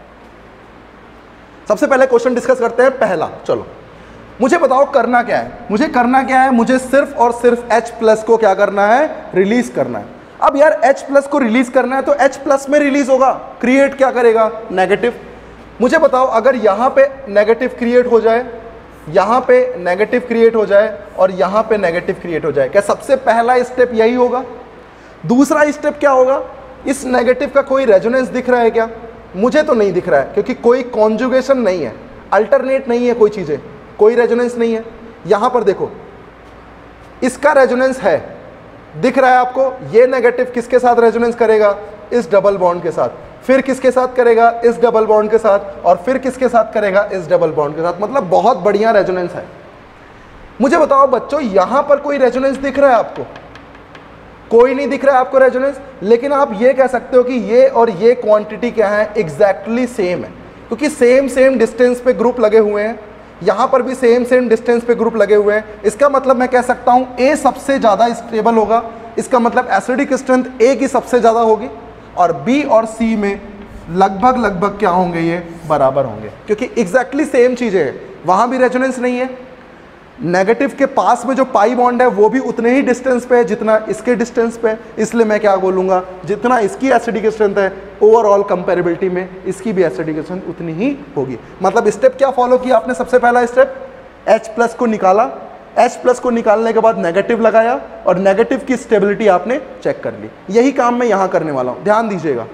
सबसे पहले क्वेश्चन डिस्कस करते हैं पहला। चलो मुझे बताओ करना क्या है? मुझे करना क्या है? मुझे सिर्फ और सिर्फ H प्लस को क्या करना है? रिलीज करना है। अब यार H प्लस को रिलीज करना है तो H प्लस में रिलीज होगा, क्रिएट क्या करेगा? नेगेटिव। मुझे बताओ अगर यहां पे नेगेटिव क्रिएट हो जाए, यहां पे नेगेटिव क्रिएट हो जाए और यहां पे नेगेटिव क्रिएट हो जाए, क्या सबसे पहला स्टेप यही होगा? दूसरा स्टेप क्या होगा? इस नेगेटिव का कोई रेजोनेंस दिख रहा है क्या? मुझे तो नहीं दिख रहा है, क्योंकि कोई कॉन्जुगेशन नहीं है, अल्टरनेट नहीं है, कोई चीजें, कोई रेजोनेंस नहीं है। यहां पर देखो इसका रेजोनेंस है, दिख रहा है आपको? ये नेगेटिव किसके साथ रेजोनेंस करेगा? इस डबल बॉन्ड के साथ। फिर किसके साथ करेगा? इस डबल बॉन्ड के साथ। और फिर किसके साथ करेगा? इस डबल बॉन्ड के साथ। मतलब बहुत बढ़िया रेजोनेंस है। मुझे बताओ बच्चों, यहां पर कोई रेजोनेंस दिख रहा है आपको? कोई नहीं दिख रहा है आपको रेजोनेंस, लेकिन आप ये कह सकते हो कि ये और ये क्वांटिटी क्या है? एग्जैक्टली सेम है, क्योंकि सेम सेम डिस्टेंस पे ग्रुप लगे हुए हैं, यहां पर भी सेम सेम डिस्टेंस पे ग्रुप लगे हुए हैं। इसका मतलब मैं कह सकता हूं ए सबसे ज्यादा स्टेबल होगा, इसका मतलब एसिडिक स्ट्रेंथ ए की सबसे ज्यादा होगी, और बी और सी में लगभग लगभग क्या होंगे? ये बराबर होंगे, क्योंकि एग्जैक्टली सेम चीजें हैं। वहां भी रेजोनेंस नहीं है, नेगेटिव के पास में जो पाई बॉन्ड है वो भी उतने ही डिस्टेंस पे है जितना इसके डिस्टेंस पे है, इसलिए मैं क्या बोलूंगा? जितना इसकी एसिडिक स्ट्रेंथ है ओवरऑल कंपेरेबिलिटी में इसकी भी एसिडिक स्ट्रेंथ उतनी ही होगी। मतलब स्टेप क्या फॉलो किया आपने? सबसे पहला स्टेप H प्लस को निकाला, H प्लस को निकालने के बाद नेगेटिव लगाया और नेगेटिव की स्टेबिलिटी आपने चेक कर ली। यही काम मैं यहां करने वाला हूं, ध्यान दीजिएगा।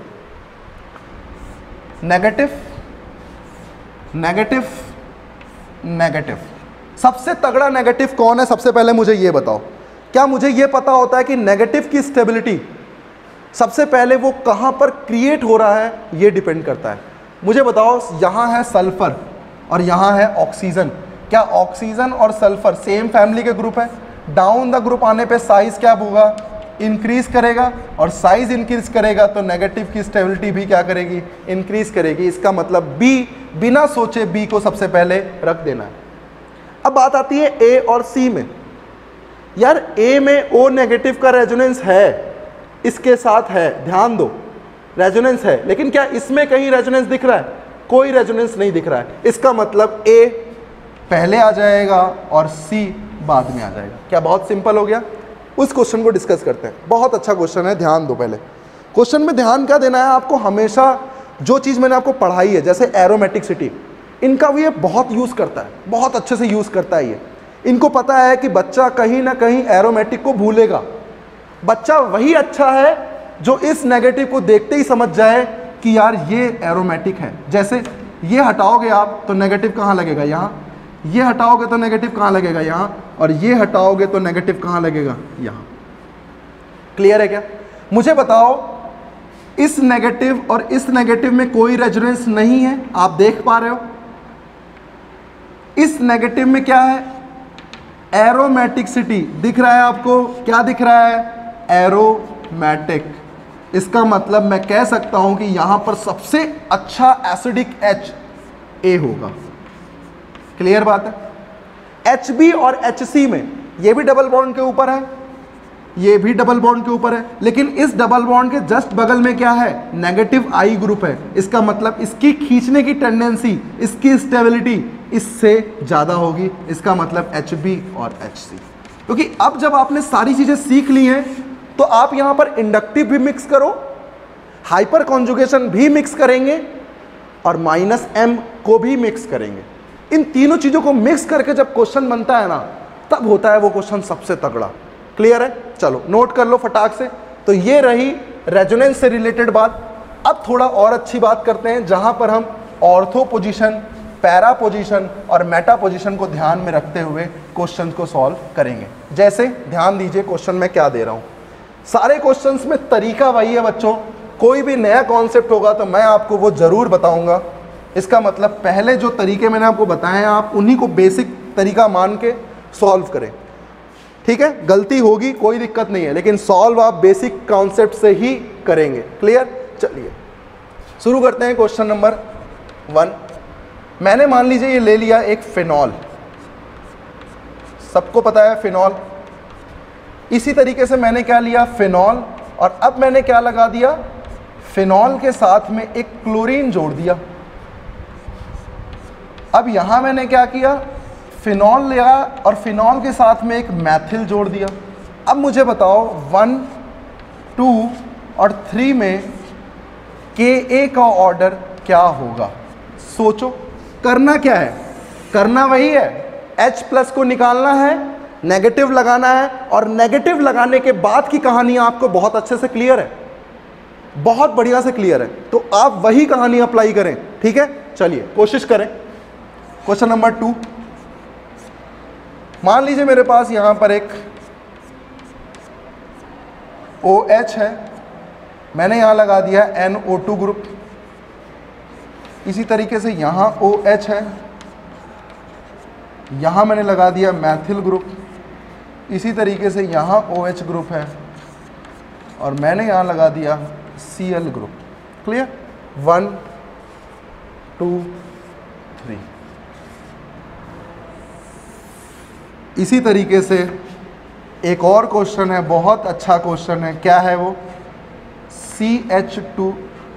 नेगेटिव नेगेटिव नेगेटिव, सबसे तगड़ा नेगेटिव कौन है? सबसे पहले मुझे ये बताओ, क्या मुझे ये पता होता है कि नेगेटिव की स्टेबिलिटी सबसे पहले वो कहां पर क्रिएट हो रहा है? ये डिपेंड करता है। मुझे बताओ, यहां है सल्फर और यहां है ऑक्सीजन, क्या ऑक्सीजन और सल्फर सेम फैमिली के ग्रुप है? डाउन द ग्रुप आने पे साइज क्या होगा? इंक्रीज करेगा, और साइज इंक्रीज करेगा तो नेगेटिव की स्टेबिलिटी भी क्या करेगी? इंक्रीज करेगी। इसका मतलब बी, बिना सोचे बी को सबसे पहले रख देना है। अब बात आती है ए और सी में। यार ए में ओ नेगेटिव का रेजोनेंस है, इसके साथ है, ध्यान दो, रेजोनेंस है, लेकिन क्या इसमें कहीं रेजोनेंस दिख रहा है? कोई रेजोनेंस नहीं दिख रहा है। इसका मतलब ए पहले आ जाएगा और सी बाद में आ जाएगा। क्या बहुत सिंपल हो गया? उस क्वेश्चन को डिस्कस करते हैं। बहुत अच्छा क्वेश्चन है, ध्यान दो। पहले क्वेश्चन में ध्यान क्या देना है आपको? हमेशा जो चीज़ मैंने आपको पढ़ाई है, जैसे एरोमेटिसिटी, इनका भी ये बहुत यूज़ करता है, बहुत अच्छे से यूज़ करता है ये। इनको पता है कि बच्चा कहीं ना कहीं एरोमेटिक को भूलेगा। बच्चा वही अच्छा है जो इस नेगेटिव को देखते ही समझ जाए कि यार ये एरोमेटिक है। जैसे ये हटाओगे आप तो नेगेटिव कहाँ लगेगा? यहाँ। ये हटाओगे तो नेगेटिव कहाँ लगेगा? यहाँ। और ये हटाओगे तो नेगेटिव कहाँ लगेगा? यहाँ। क्लियर है क्या? मुझे बताओ, इस नेगेटिव और इस नेगेटिव में कोई रेजोनेंस नहीं है, आप देख पा रहे हो? इस नेगेटिव में क्या है? एरोमेटिसिटी दिख रहा है आपको? क्या दिख रहा है? एरोमेटिक। इसका मतलब मैं कह सकता हूं कि यहां पर सबसे अच्छा एसिडिक H ए होगा। क्लियर बात है? H B और H C में ये भी डबल बॉन्ड के ऊपर है, ये भी डबल बॉन्ड के ऊपर है, लेकिन इस डबल बॉन्ड के जस्ट बगल में क्या है? नेगेटिव आई ग्रुप है। इसका मतलब इसकी खींचने की टेंडेंसी, इसकी स्टेबिलिटी इससे ज्यादा होगी। इसका मतलब H B और H C। क्योंकि अब जब आपने सारी चीजें सीख ली हैं तो आप यहां पर इंडक्टिव भी मिक्स करो, हाइपर कॉन्जुगेशन भी मिक्स करेंगे और माइनस एम को भी मिक्स करेंगे। इन तीनों चीजों को मिक्स करके जब क्वेश्चन बनता है ना, तब होता है वो क्वेश्चन सबसे तगड़ा। क्लियर है? चलो नोट कर लो फटाक से। तो ये रही रेजोनेंस से रिलेटेड बात। अब थोड़ा और अच्छी बात करते हैं, जहां पर हम ऑर्थो पोजीशन, पैरा पोजीशन और मेटा पोजीशन को ध्यान में रखते हुए क्वेश्चन को सॉल्व करेंगे। जैसे ध्यान दीजिए क्वेश्चन में क्या दे रहा हूं। सारे क्वेश्चंस में तरीका वही है बच्चों, कोई भी नया कॉन्सेप्ट होगा तो मैं आपको वो जरूर बताऊंगा। इसका मतलब पहले जो तरीके मैंने आपको बताए हैं आप उन्हीं को बेसिक तरीका मान के सॉल्व करें, ठीक है। गलती होगी कोई दिक्कत नहीं है, लेकिन सॉल्व आप बेसिक कॉन्सेप्ट से ही करेंगे। क्लियर? चलिए शुरू करते हैं क्वेश्चन नंबर वन। मैंने मान लीजिए ये ले लिया एक फिनॉल, सबको पता है फिनॉल। इसी तरीके से मैंने क्या लिया, फिनॉल, और अब मैंने क्या लगा दिया, फिनॉल के साथ में एक क्लोरीन जोड़ दिया। अब यहां मैंने क्या किया, फिनॉल लिया और फिनॉल के साथ में एक मैथिल जोड़ दिया। अब मुझे बताओ वन, टू और थ्री में के ए का ऑर्डर क्या होगा। सोचो, करना क्या है, करना वही है, H प्लस को निकालना है, नेगेटिव लगाना है, और नेगेटिव लगाने के बाद की कहानी आपको बहुत अच्छे से क्लियर है, बहुत बढ़िया से क्लियर है। तो आप वही कहानी अप्लाई करें, ठीक है। चलिए कोशिश करें। क्वेश्चन नंबर टू, मान लीजिए मेरे पास यहां पर एक OH है, मैंने यहां लगा दिया एन ओ टू ग्रुप। इसी तरीके से यहां OH है, यहां मैंने लगा दिया मैथिल ग्रुप। इसी तरीके से यहाँ OH ग्रुप है और मैंने यहाँ लगा दिया Cl group. Clear? One, two, three. इसी तरीके से एक और क्वेश्चन है, बहुत अच्छा क्वेश्चन है। क्या है वो? C H two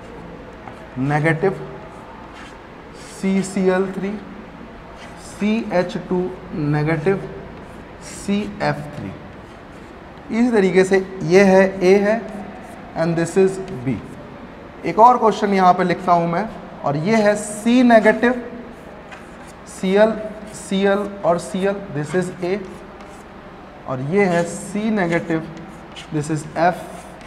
negative, C C L three, C H two negative, C F three. इसी तरीके से ये है A है एंड दिस इज B। एक और क्वेश्चन यहाँ पे लिखता हूँ मैं, और ये है C नेगेटिव, Cl, Cl और Cl, दिस इज A, और ये है C negative, this is F,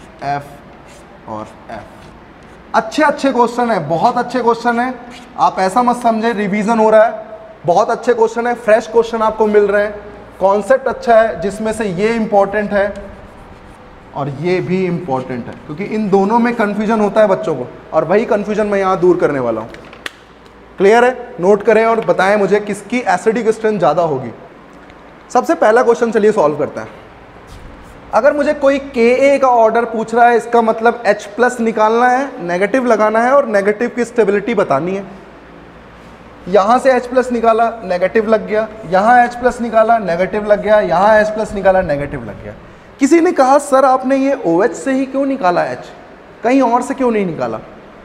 F और F। अच्छे अच्छे क्वेश्चन है, बहुत अच्छे क्वेश्चन है। आप ऐसा मत समझे रिवीजन हो रहा है, बहुत अच्छे क्वेश्चन है, फ्रेश क्वेश्चन आपको मिल रहे हैं। कॉन्सेप्ट अच्छा है, जिसमें से ये इंपॉर्टेंट है और ये भी इंपॉर्टेंट है, क्योंकि इन दोनों में कंफ्यूजन होता है बच्चों को, और वही कंफ्यूजन मैं यहाँ दूर करने वाला हूँ। क्लियर है? नोट करें और बताएं मुझे किसकी एसिडिक स्ट्रेंथ ज़्यादा होगी। सबसे पहला क्वेश्चन चलिए सॉल्व करते हैं। अगर मुझे कोई के ए का ऑर्डर पूछ रहा है, इसका मतलब H प्लस निकालना है, नेगेटिव लगाना है और नेगेटिव की स्टेबिलिटी बतानी है। यहाँ से H प्लस निकाला, नेगेटिव लग गया, यहाँ H प्लस निकाला, नेगेटिव लग गया, यहाँ H प्लस निकाला, नेगेटिव लग गया। किसी ने कहा सर आपने ये OH से ही क्यों निकाला H, कहीं और से क्यों नहीं निकाला?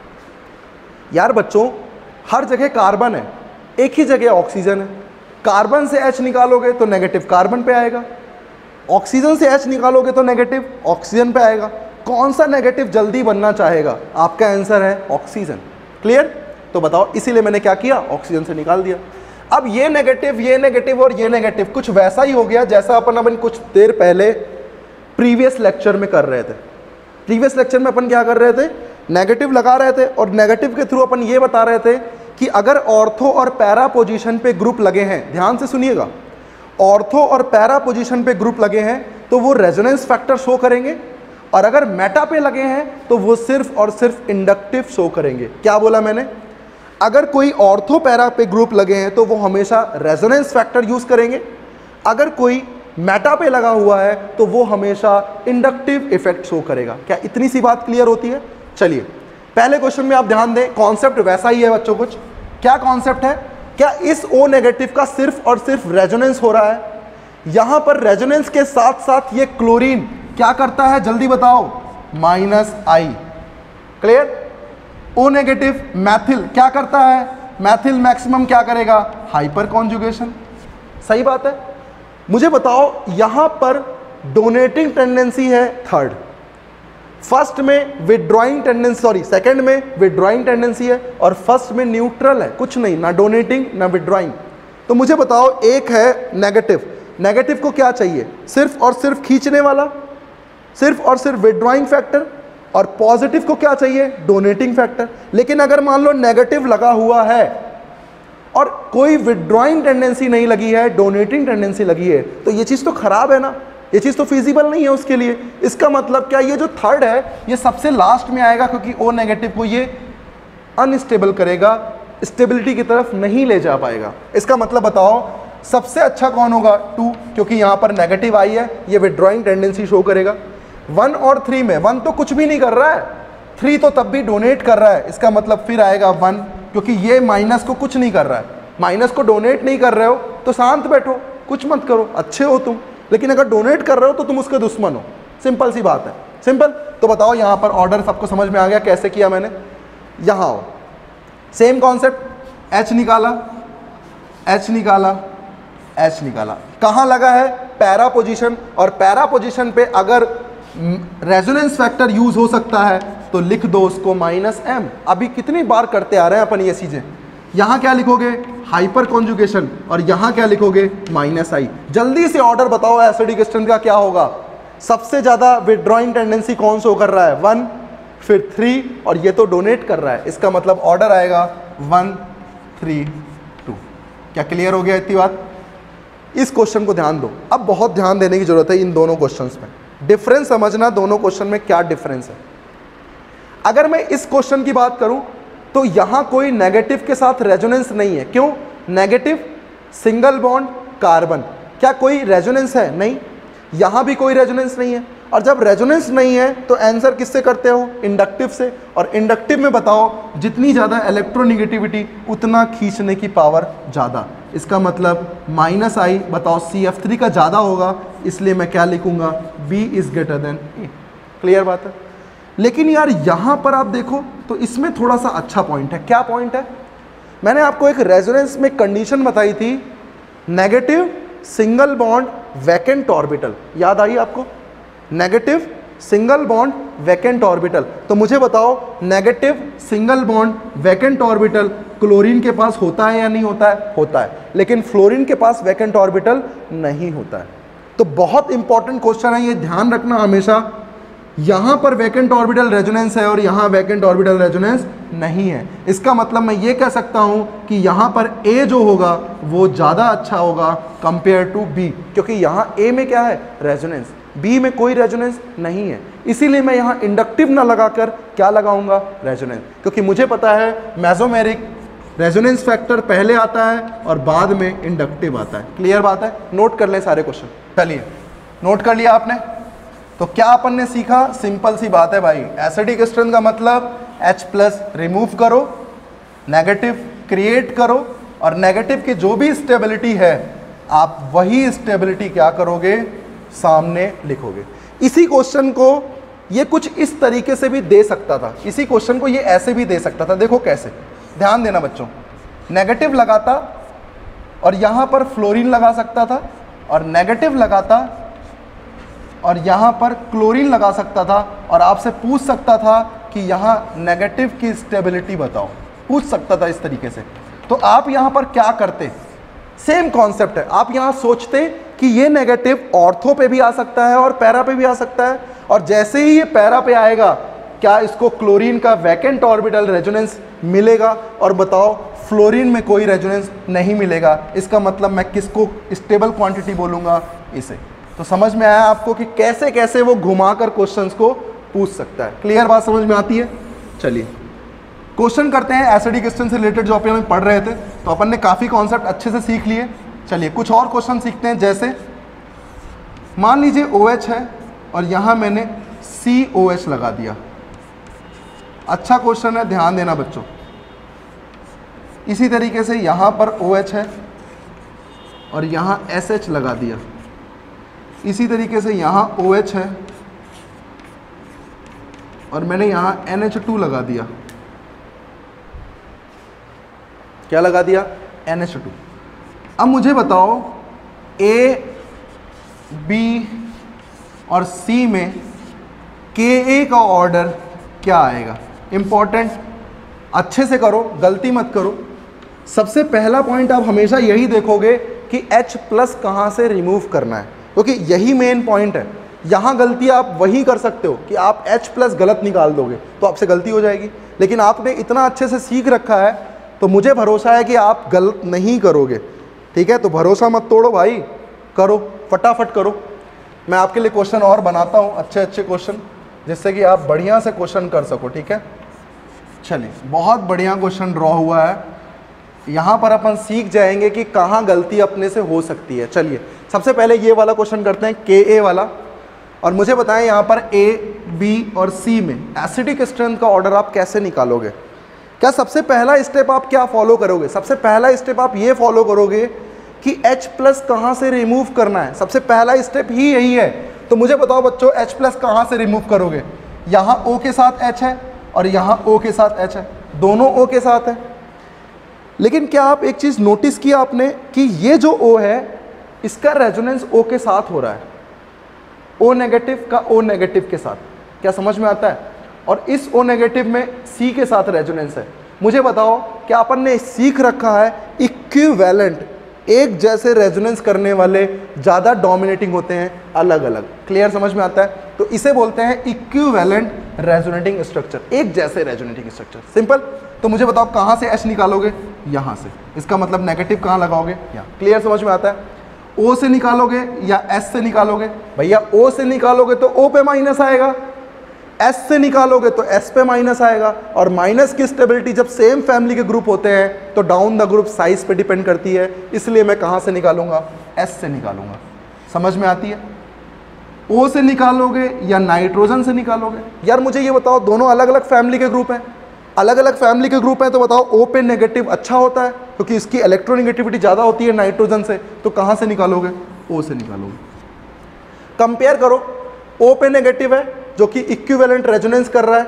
यार बच्चों, हर जगह कार्बन है, एक ही जगह ऑक्सीजन है। कार्बन से H निकालोगे तो नेगेटिव कार्बन पे आएगा, ऑक्सीजन से H निकालोगे तो नेगेटिव ऑक्सीजन पे आएगा। कौन सा नेगेटिव जल्दी बनना चाहेगा? आपका आंसर है ऑक्सीजन। क्लियर? तो बताओ, इसीलिए मैंने क्या किया, ऑक्सीजन से निकाल दिया। अब ये नेगेटिव, ये नेगेटिव और ये नेगेटिव कुछ वैसा ही हो गया जैसा अपन अपन कुछ देर पहले प्रीवियस लेक्चर में कर रहे थे। प्रीवियस लेक्चर में अपन क्या कर रहे थे, नेगेटिव लगा रहे थे और नेगेटिव के थ्रू अपन ये बता रहे थे कि अगर ऑर्थो और पैरा पोजीशन पे ग्रुप लगे हैं, ध्यान से सुनिएगा, ऑर्थो और पैरा पोजीशन पे ग्रुप लगे हैं तो वो रेजोनेंस फैक्टर शो करेंगे, और अगर मेटा पे लगे हैं तो वो सिर्फ और सिर्फ इंडक्टिव शो करेंगे। क्या बोला मैंने? अगर कोई ऑर्थो पैरा पे ग्रुप लगे हैं तो वो हमेशा रेजोनेंस फैक्टर यूज करेंगे, अगर कोई मेटा पे लगा हुआ है तो वो हमेशा इंडक्टिव इफेक्ट शो करेगा। क्या इतनी सी बात क्लियर होती है? चलिए पहले क्वेश्चन में आप ध्यान दें, कॉन्सेप्ट वैसा ही है बच्चों। कुछ क्या कॉन्सेप्ट है? क्या इस O नेगेटिव का सिर्फ और सिर्फ रेजोनेंस हो रहा है? यहां पर रेजोनेंस के साथ साथ ये क्लोरीन क्या करता है, जल्दी बताओ, minus I. Clear? O negative methyl क्या करता है? मैथिल मैक्सिमम क्या करेगा? Hyper conjugation. सही बात है। मुझे बताओ, यहां पर डोनेटिंग टेंडेंसी है थर्ड, फर्स्ट में विड्रॉइंग टेंडेंसी, सॉरी सेकंड में विड्रॉइंग टेंडेंसी है, और फर्स्ट में न्यूट्रल है, कुछ नहीं, ना डोनेटिंग ना विड्रॉइंग। तो मुझे बताओ, एक है नेगेटिव, नेगेटिव को क्या चाहिए? सिर्फ और सिर्फ खींचने वाला, सिर्फ और सिर्फ विड्रॉइंग फैक्टर, और पॉजिटिव को क्या चाहिए? Donating factor. लेकिन अगर मान लो नेगेटिव लगा हुआ है और कोई विड्रॉइंग टेंडेंसी नहीं लगी है, डोनेटिंग टेंडेंसी लगी है, तो ये चीज़ तो खराब है ना, ये चीज़ तो फिजिबल नहीं है उसके लिए। इसका मतलब क्या, ये जो थर्ड है ये सबसे लास्ट में आएगा, क्योंकि O नेगेटिव को ये अनस्टेबल करेगा, स्टेबिलिटी की तरफ नहीं ले जा पाएगा। इसका मतलब बताओ सबसे अच्छा कौन होगा, टू, क्योंकि यहाँ पर नेगेटिव आई है, ये विड्रॉइंग टेंडेंसी शो करेगा। वन और थ्री में, वन तो कुछ भी नहीं कर रहा है, थ्री तो तब भी डोनेट कर रहा है, इसका मतलब फिर आएगा वन, क्योंकि ये माइनस को कुछ नहीं कर रहा है, माइनस को डोनेट नहीं कर रहे हो तो शांत बैठो, कुछ मत करो, अच्छे हो तुम, लेकिन अगर डोनेट कर रहे हो तो तुम उसके दुश्मन हो। सिंपल सी बात है, सिंपल। तो बताओ यहाँ पर ऑर्डर सबको समझ में आ गया कैसे किया मैंने। यहाँ हो, सेम कॉन्सेप्ट, एच निकाला, एच निकाला, एच निकाला, कहाँ लगा है, पैरा पोजीशन, और पैरा पोजीशन पे अगर रेजोनेंस फैक्टर यूज हो सकता है तो लिख दो उसको माइनस एम। अभी कितनी बार करते आ रहे हैं अपन ये चीजें। यहाँ क्या लिखोगे, हाइपर कॉन्जुगेशन, और यहाँ क्या लिखोगे, माइनस आई। जल्दी से ऑर्डर बताओ एसिडिक स्ट्रेंथ का क्या होगा। सबसे ज्यादा विड्रॉइंग टेंडेंसी कौन शो कर रहा है, वन, फिर थ्री, और ये तो डोनेट कर रहा है, इसका मतलब ऑर्डर आएगा वन थ्री टू। क्या क्लियर हो गया इतनी बात। इस क्वेश्चन को ध्यान दो, अब बहुत ध्यान देने की जरूरत है इन दोनों क्वेश्चंस में, डिफरेंस समझना दोनों क्वेश्चन में क्या डिफरेंस है। अगर मैं इस क्वेश्चन की बात करूं तो यहां कोई नेगेटिव के साथ रेजोनेंस नहीं है। क्यों, नेगेटिव सिंगल बॉन्ड कार्बन, क्या कोई रेजोनेंस है, नहीं, यहां भी कोई रेजोनेंस नहीं है। और जब रेजोनेंस नहीं है तो आंसर किससे करते हो, इंडक्टिव से, और इंडक्टिव में बताओ जितनी ज़्यादा इलेक्ट्रोनिगेटिविटी उतना खींचने की पावर ज़्यादा, इसका मतलब माइनस आई, बताओ सी एफ थ्री का ज़्यादा होगा, इसलिए मैं क्या लिखूंगा, B is greater than A. Clear बात है। लेकिन यार यहाँ पर आप देखो तो इसमें थोड़ा सा अच्छा पॉइंट है। क्या पॉइंट है, मैंने आपको एक रेजोनेंस में कंडीशन बताई थी, negative single bond vacant orbital, याद आई आपको, negative single bond vacant orbital. तो मुझे बताओ negative single bond vacant orbital chlorine के पास होता है या नहीं होता है, होता है, लेकिन फ्लोरीन के पास वैकेंट ऑर्बिटल नहीं होता है। तो बहुत इंपॉर्टेंट क्वेश्चन है, ये ध्यान रखना हमेशा, यहां पर वैकेंट ऑर्बिटल रेजोनेंस है और यहां वैकेंट ऑर्बिटल रेजोनेंस नहीं है। इसका मतलब मैं ये कह सकता हूं कि यहां पर ए जो होगा वो ज्यादा अच्छा होगा कंपेयर टू बी, क्योंकि यहां ए में क्या है, रेजोनेंस, बी में कोई रेजोनेंस नहीं है। इसीलिए मैं यहाँ इंडक्टिव ना लगाकर क्या लगाऊंगा, रेजोनेंस, क्योंकि मुझे पता है मेसोमेरिक रेजोनेंस फैक्टर पहले आता है और बाद में इंडक्टिव आता है। क्लियर बात है, नोट कर लें सारे क्वेश्चन। चलिए नोट कर लिया आपने। तो क्या अपन ने सीखा, सिंपल सी बात है भाई, एसिडिक स्ट्रेंथ का मतलब H प्लस रिमूव करो, नेगेटिव क्रिएट करो, और नेगेटिव की जो भी स्टेबिलिटी है आप वही स्टेबिलिटी क्या करोगे, सामने लिखोगे। इसी क्वेश्चन को ये कुछ इस तरीके से भी दे सकता था, इसी क्वेश्चन को ये ऐसे भी दे सकता था। देखो कैसे, ध्यान देना बच्चों, नेगेटिव लगाता और यहाँ पर फ्लोरीन लगा सकता था, और नेगेटिव लगाता और यहाँ पर क्लोरीन लगा सकता था, और आपसे पूछ सकता था कि यहाँ नेगेटिव की स्टेबिलिटी बताओ, पूछ सकता था इस तरीके से। तो आप यहाँ पर क्या करते, सेम कॉन्सेप्ट है, आप यहाँ सोचते कि ये नेगेटिव ऑर्थो पे भी आ सकता है और पैरा पे भी आ सकता है, और जैसे ही ये पैरा पे आएगा क्या इसको क्लोरीन का वैकेंट ऑर्बिटल रेजोनेंस मिलेगा, और बताओ फ्लोरीन में कोई रेजोनेंस नहीं मिलेगा। इसका मतलब मैं किसको स्टेबल क्वांटिटी बोलूँगा, इसे। तो समझ में आया आपको कि कैसे कैसे वो घुमाकर क्वेश्चंस को पूछ सकता है। क्लियर बात समझ में आती है। चलिए क्वेश्चन करते हैं एसिडिक स्ट्रेंथ से रिलेटेड जो अपन पढ़ रहे थे, तो अपन ने काफ़ी कॉन्सेप्ट अच्छे से सीख लिए। चलिए कुछ और क्वेश्चन सीखते हैं। जैसे मान लीजिए OH है और यहाँ मैंने सी ओ एच लगा दिया। अच्छा क्वेश्चन है, ध्यान देना बच्चों। इसी तरीके से यहाँ पर OH है और यहाँ एस एच लगा दिया। इसी तरीके से यहाँ OH है और मैंने यहाँ एन एच टू लगा दिया। क्या लगा दिया, एन एच टू। अब मुझे बताओ A, B और C में के ए का ऑर्डर क्या आएगा। इंपॉर्टेंट, अच्छे से करो, गलती मत करो। सबसे पहला पॉइंट आप हमेशा यही देखोगे कि H प्लस कहाँ से रिमूव करना है, क्योंकि तो यही मेन पॉइंट है। यहाँ गलती आप वही कर सकते हो कि आप H प्लस गलत निकाल दोगे तो आपसे गलती हो जाएगी, लेकिन आपने इतना अच्छे से सीख रखा है तो मुझे भरोसा है कि आप गलत नहीं करोगे। ठीक है, तो भरोसा मत तोड़ो भाई, करो, फटाफट करो। मैं आपके लिए क्वेश्चन और बनाता हूँ, अच्छे अच्छे क्वेश्चन, जिससे कि आप बढ़िया से क्वेश्चन कर सको। ठीक है, चलिए बहुत बढ़िया क्वेश्चन ड्रॉ हुआ है। यहां पर अपन सीख जाएंगे कि कहां गलती अपने से हो सकती है। चलिए सबसे पहले ये वाला क्वेश्चन करते हैं, के ए वाला, और मुझे बताएं यहां पर ए बी और सी में एसिडिक स्ट्रेंथ का ऑर्डर आप कैसे निकालोगे। क्या सबसे पहला स्टेप आप क्या फॉलो करोगे? सबसे पहला स्टेप आप ये फॉलो करोगे कि H प्लस कहां से रिमूव करना है, सबसे पहला स्टेप ही यही है। तो मुझे बताओ बच्चों, H प्लस कहां से रिमूव करोगे? यहां O के साथ H है और यहां O के साथ H है, दोनों O के साथ है। लेकिन क्या आप एक चीज नोटिस किया आपने कि ये जो O है इसका रेजोनेंस O के साथ हो रहा है, O नेगेटिव का O नेगेटिव के साथ। क्या समझ में आता है? और इस O नेगेटिव में C के साथ रेजोनेंस है। मुझे बताओ क्या अपन ने सीख रखा है इक्विवेलेंट, एक जैसे रेजोनेंस करने वाले ज़्यादा डोमिनेटिंग होते हैं, अलग अलग। क्लियर, समझ में आता है? तो इसे बोलते हैं इक्विवेलेंट रेजोनेटिंग स्ट्रक्चर, एक जैसे रेजोनेटिंग स्ट्रक्चर। सिंपल। तो मुझे बताओ कहाँ से H निकालोगे? यहाँ से। इसका मतलब नेगेटिव कहाँ लगाओगे? यहाँ। क्लियर, समझ में आता है? O से निकालोगे या S से निकालोगे? भैया O से निकालोगे तो O पे माइनस आएगा, S से निकालोगे तो S पे माइनस आएगा। और माइनस की स्टेबिलिटी जब सेम फैमिली के ग्रुप होते हैं तो डाउन द ग्रुप साइज पे डिपेंड करती है, इसलिए मैं कहाँ से निकालूंगा? S से निकालूंगा। समझ में आती है? O से निकालोगे या नाइट्रोजन से निकालोगे? यार मुझे ये बताओ, दोनों अलग अलग फैमिली के ग्रुप हैं, अलग अलग फैमिली के ग्रुप हैं, तो बताओ O पे नेगेटिव अच्छा होता है क्योंकि इसकी इलेक्ट्रोनेगेटिविटी ज़्यादा होती है नाइट्रोजन से, तो कहाँ से निकालोगे? O से निकालोगे। कंपेयर करो, O पे नेगेटिव है जो कि इक्विवेलेंट रेजोनेंस कर रहा है,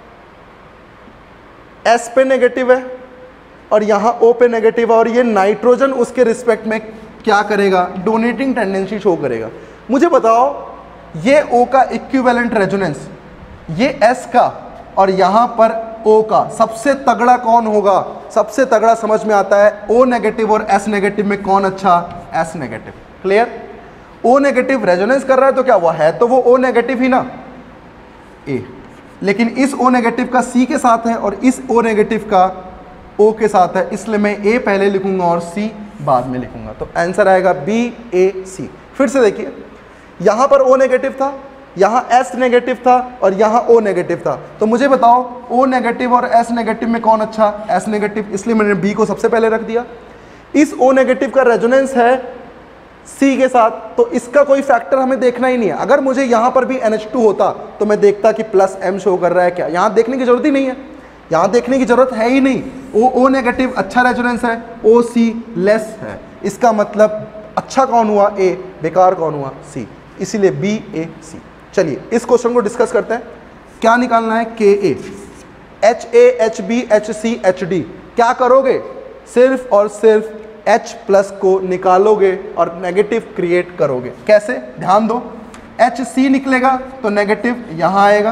S पे नेगेटिव है और यहाँ O पे नेगेटिव है, और ये नाइट्रोजन उसके रिस्पेक्ट में क्या करेगा? डोनेटिंग टेंडेंसी शो करेगा। मुझे बताओ ये O का इक्विवेलेंट रेजोनेंस, ये S का और यहाँ पर O का, सबसे तगड़ा कौन होगा? सबसे तगड़ा समझ में आता है O नेगेटिव और S नेगेटिव में कौन अच्छा? S negative. Clear? O negative resonance कर रहा है तो क्या वो है तो वो O नेगेटिव ही ना, A, लेकिन इस O नेगेटिव का C के साथ है और इस O नेगेटिव का O के साथ है, इसलिए मैं A पहले लिखूंगा और C बाद में लिखूंगा। तो आंसर आएगा B A C। फिर से देखिए, यहाँ पर O नेगेटिव था, यहाँ S नेगेटिव था और यहाँ O नेगेटिव था। तो मुझे बताओ O नेगेटिव और S नेगेटिव में कौन अच्छा? S नेगेटिव, इसलिए मैंने B को सबसे पहले रख दिया। इस O नेगेटिव का रेजोनेंस है C के साथ, तो इसका कोई फैक्टर हमें देखना ही नहीं है। अगर मुझे यहाँ पर भी N H टू होता तो मैं देखता कि प्लस M शो कर रहा है क्या, यहाँ देखने की जरूरत ही नहीं है, यहाँ देखने की जरूरत है ही नहीं। O O नेगेटिव अच्छा रेजोनेंस है, O C लेस है, इसका मतलब अच्छा कौन हुआ? A, बेकार कौन हुआ? C, इसीलिए B A C। चलिए इस क्वेश्चन को डिस्कस करते हैं। क्या निकालना है? K A, H A H B H C H D। क्या करोगे? सिर्फ और सिर्फ H प्लस को निकालोगे और नेगेटिव क्रिएट करोगे। कैसे? ध्यान दो, H C निकलेगा तो नेगेटिव यहाँ आएगा,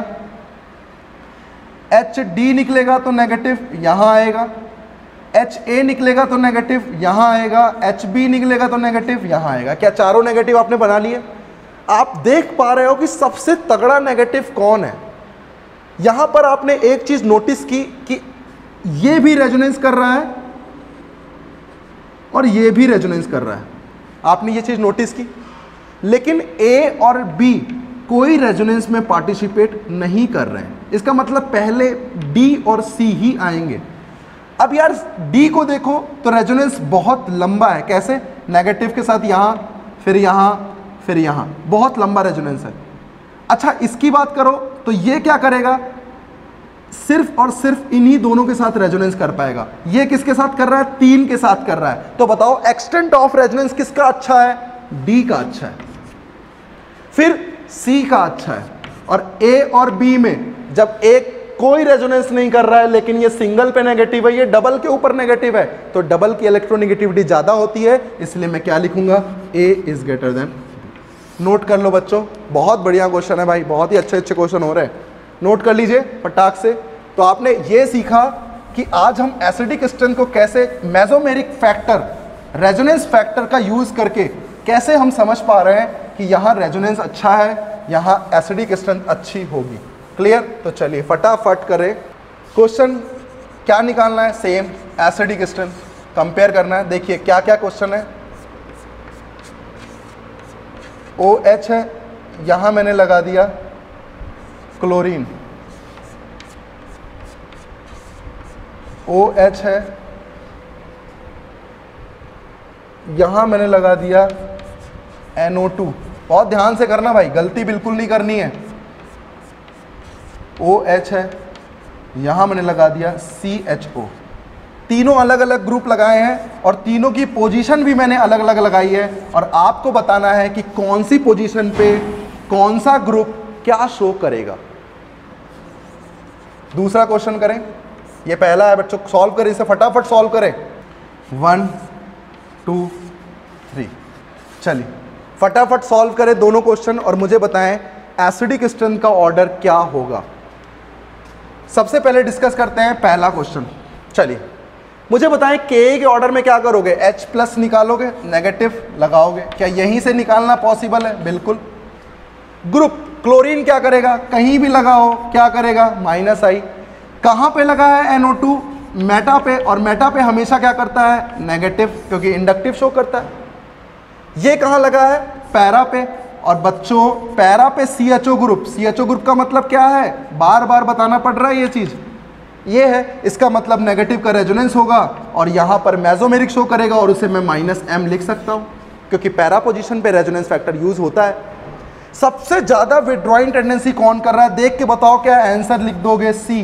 H D निकलेगा तो नेगेटिव यहाँ आएगा, H A निकलेगा तो नेगेटिव यहाँ आएगा, H B निकलेगा तो नेगेटिव यहाँ आएगा। क्या चारों नेगेटिव आपने बना लिए? आप देख पा रहे हो कि सबसे तगड़ा नेगेटिव कौन है। यहां पर आपने एक चीज नोटिस की कि ये भी रेजोनेंस कर रहा है और ये भी रेजोनेंस कर रहा है, आपने ये चीज नोटिस की, लेकिन A और B कोई रेजोनेंस में पार्टिसिपेट नहीं कर रहे हैं। इसका मतलब पहले D और C ही आएंगे। अब यार D को देखो तो रेजोनेंस बहुत लंबा है। कैसे? नेगेटिव के साथ यहां, फिर यहां, फिर यहां, बहुत लंबा रेजोनेंस है। अच्छा इसकी बात करो तो ये क्या करेगा? सिर्फ और सिर्फ इन्हीं दोनों के साथ रेजोनेंस कर पाएगा। ये किसके साथ कर रहा है? तीन के साथ कर रहा है। तो बताओ एक्सटेंट ऑफ रेजोनेंस किसका अच्छा है? डी का अच्छा है, फिर सी का अच्छा है। और ए और बी में जब एक कोई रेजोनेंस नहीं कर रहा है लेकिन ये सिंगल पे नेगेटिव है, ये डबल के ऊपर नेगेटिव है, तो डबल की इलेक्ट्रोनेगेटिविटी ज्यादा होती है, इसलिए मैं क्या लिखूंगा? A is greater than. Note कर लो बच्चों, बहुत बढ़िया क्वेश्चन है भाई, बहुत ही अच्छे अच्छे क्वेश्चन हो रहे हैं, नोट कर लीजिए फटाक से। तो आपने ये सीखा कि आज हम एसिडिक स्ट्रेंथ को कैसे मेसोमेरिक फैक्टर, रेजोनेंस फैक्टर का यूज करके कैसे हम समझ पा रहे हैं कि यहाँ रेजोनेंस अच्छा है, यहाँ एसिडिक स्ट्रेंथ अच्छी होगी। क्लियर? तो चलिए फटाफट करें। क्वेश्चन क्या निकालना है? सेम एसिडिक स्ट्रेंथ कंपेयर करना है। देखिए क्या क्या क्वेश्चन है। ओ एच है, यहाँ मैंने लगा दिया क्लोरीन, ओ एच है, यहाँ मैंने लगा दिया एन ओ टू। बहुत ध्यान से करना भाई, गलती बिल्कुल नहीं करनी है। ओ एच है, यहाँ मैंने लगा दिया सी एच ओ। तीनों अलग अलग ग्रुप लगाए हैं और तीनों की पोजीशन भी मैंने अलग अलग लगाई है, और आपको बताना है कि कौन सी पोजीशन पे कौन सा ग्रुप क्या शो करेगा। दूसरा क्वेश्चन करें, ये पहला है बच्चों, सॉल्व करें, इसे फटाफट सॉल्व करें। वन टू थ्री, चलिए फटाफट सॉल्व करें दोनों क्वेश्चन और मुझे बताएं एसिडिक स्ट्रेंथ का ऑर्डर क्या होगा। सबसे पहले डिस्कस करते हैं पहला क्वेश्चन। चलिए मुझे बताएं के के ऑर्डर में क्या करोगे, H प्लस निकालोगे, नेगेटिव लगाओगे, क्या यहीं से निकालना पॉसिबल है? बिल्कुल। ग्रुप क्लोरीन क्या करेगा, कहीं भी लगाओ क्या करेगा, माइनस आई। कहाँ पे लगा है एन ओ टू, मेटा पे, और मेटा पे हमेशा क्या करता है, नेगेटिव, क्योंकि इंडक्टिव शो करता है। ये कहाँ लगा है, पैरा पे, और बच्चों पैरा पे C H O group. C H O group का मतलब क्या है, बार बार बताना पड़ रहा है ये चीज़, ये है, इसका मतलब नेगेटिव का रेजोनेंस होगा और यहाँ पर मेसोमेरिक शो करेगा और उसे मैं माइनस एम लिख सकता हूँ, क्योंकि पैरा पोजीशन पे रेजोनेंस फैक्टर यूज होता है। सबसे ज़्यादा विड्रॉइंग टेंडेंसी कौन कर रहा है, देख के बताओ, क्या आंसर लिख दोगे, सी।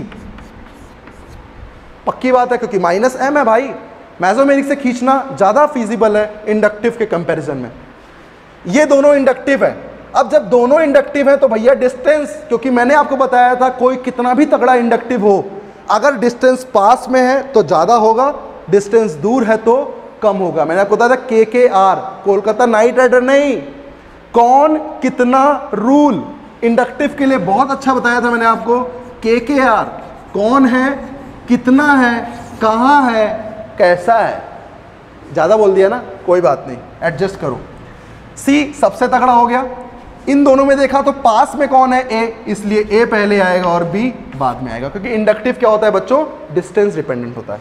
पक्की बात है, क्योंकि माइनस एम है भाई, मेसोमेरिक से खींचना ज़्यादा फिजिबल है इंडक्टिव के कंपैरिजन में। ये दोनों इंडक्टिव है। अब जब दोनों इंडक्टिव है तो भैया डिस्टेंस, क्योंकि मैंने आपको बताया था कोई कितना भी तगड़ा इंडक्टिव हो, अगर डिस्टेंस पास में है तो ज़्यादा होगा, डिस्टेंस दूर है तो कम होगा। मैंने आपको बताया था के के आर, कोलकाता नाइट राइडर नहीं, कौन कितना रूल, इंडक्टिव के लिए बहुत अच्छा बताया था मैंने आपको। के के आर कौन है, कितना है, कहाँ है, कैसा है। ज़्यादा बोल दिया ना, कोई बात नहीं, एडजस्ट करो। सी सबसे तगड़ा हो गया। इन दोनों में देखा तो पास में कौन है, ए, इसलिए ए पहले आएगा और बी बाद में आएगा, क्योंकि इंडक्टिव क्या होता है बच्चों, डिस्टेंस डिपेंडेंट होता है।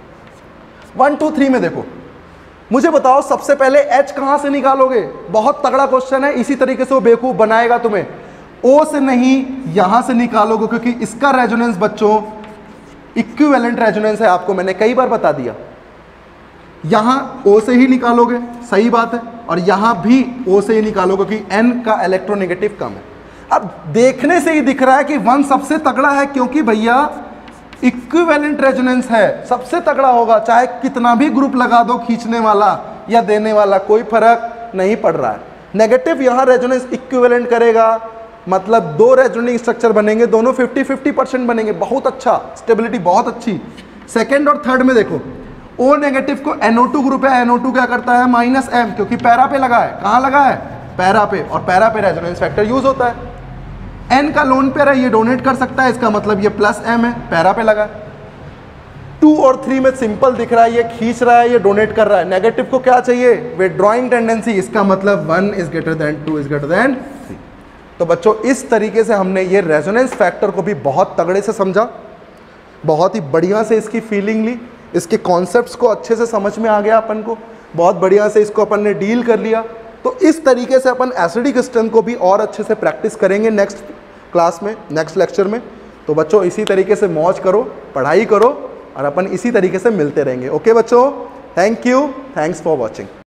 वन टू थ्री में देखो, मुझे बताओ सबसे पहले एच कहां से निकालोगे, बहुत तगड़ा क्वेश्चन है, इसी तरीके से वो बेवकूफ बनाएगा तुम्हें। ओ से नहीं, यहां से निकालोगे, क्योंकि इसका रेजोनेंस बच्चों इक्विवेलेंट रेजोनेंस है, आपको मैंने कई बार बता दिया। यहां ओ से ही निकालोगे, सही बात है, और यहां भी ओ से ही निकालोगे, क्योंकि एन का इलेक्ट्रोनेगेटिव कम है। अब देखने से ही दिख रहा है कि वन सबसे तगड़ा है, क्योंकि भैया इक्विवेलेंट रेजोनेंस है, सबसे तगड़ा होगा। चाहे कितना भी ग्रुप लगा दो, खींचने वाला या देने वाला, कोई फर्क नहीं पड़ रहा है। नेगेटिव यहां रेजोनेंस इक्विवेलेंट करेगा, मतलब दो रेजोनेटिंग स्ट्रक्चर बनेंगे, दोनों फिफ्टी फिफ्टी परसेंट बनेंगे, बहुत अच्छा, स्टेबिलिटी बहुत अच्छी। सेकेंड और थर्ड में देखो, ओ नेगेटिव को एन ओ टू ग्रुप है, एन ओ टू क्या करता है, माइनस एम, क्योंकि पैरा पे लगा है। कहाँ लगा है, पैरा पे, और पैरा पे रेजोनेंस फैक्टर यूज होता है। एन का लोन पेयर है, ये डोनेट कर सकता है, इसका मतलब ये प्लस एम है, पैरा पे लगा है। टू और थ्री में सिंपल दिख रहा है, ये खींच रहा है, ये डोनेट कर रहा है। नेगेटिव को क्या चाहिए, विथड्रॉइंग टेंडेंसी, इसका मतलब one is greater than two is greater than three. तो बच्चों इस तरीके से हमने ये रेजोनेंस फैक्टर को भी बहुत तगड़े से समझा, बहुत ही बढ़िया से इसकी फीलिंग ली, इसके कॉन्सेप्ट्स को अच्छे से समझ में आ गया अपन को, बहुत बढ़िया से इसको अपन ने डील कर लिया। तो इस तरीके से अपन एसिडिक स्ट्रेंथ को भी और अच्छे से प्रैक्टिस करेंगे नेक्स्ट क्लास में, नेक्स्ट लेक्चर में। तो बच्चों इसी तरीके से मौज करो, पढ़ाई करो, और अपन इसी तरीके से मिलते रहेंगे। ओके बच्चों, thank you, thanks for watching.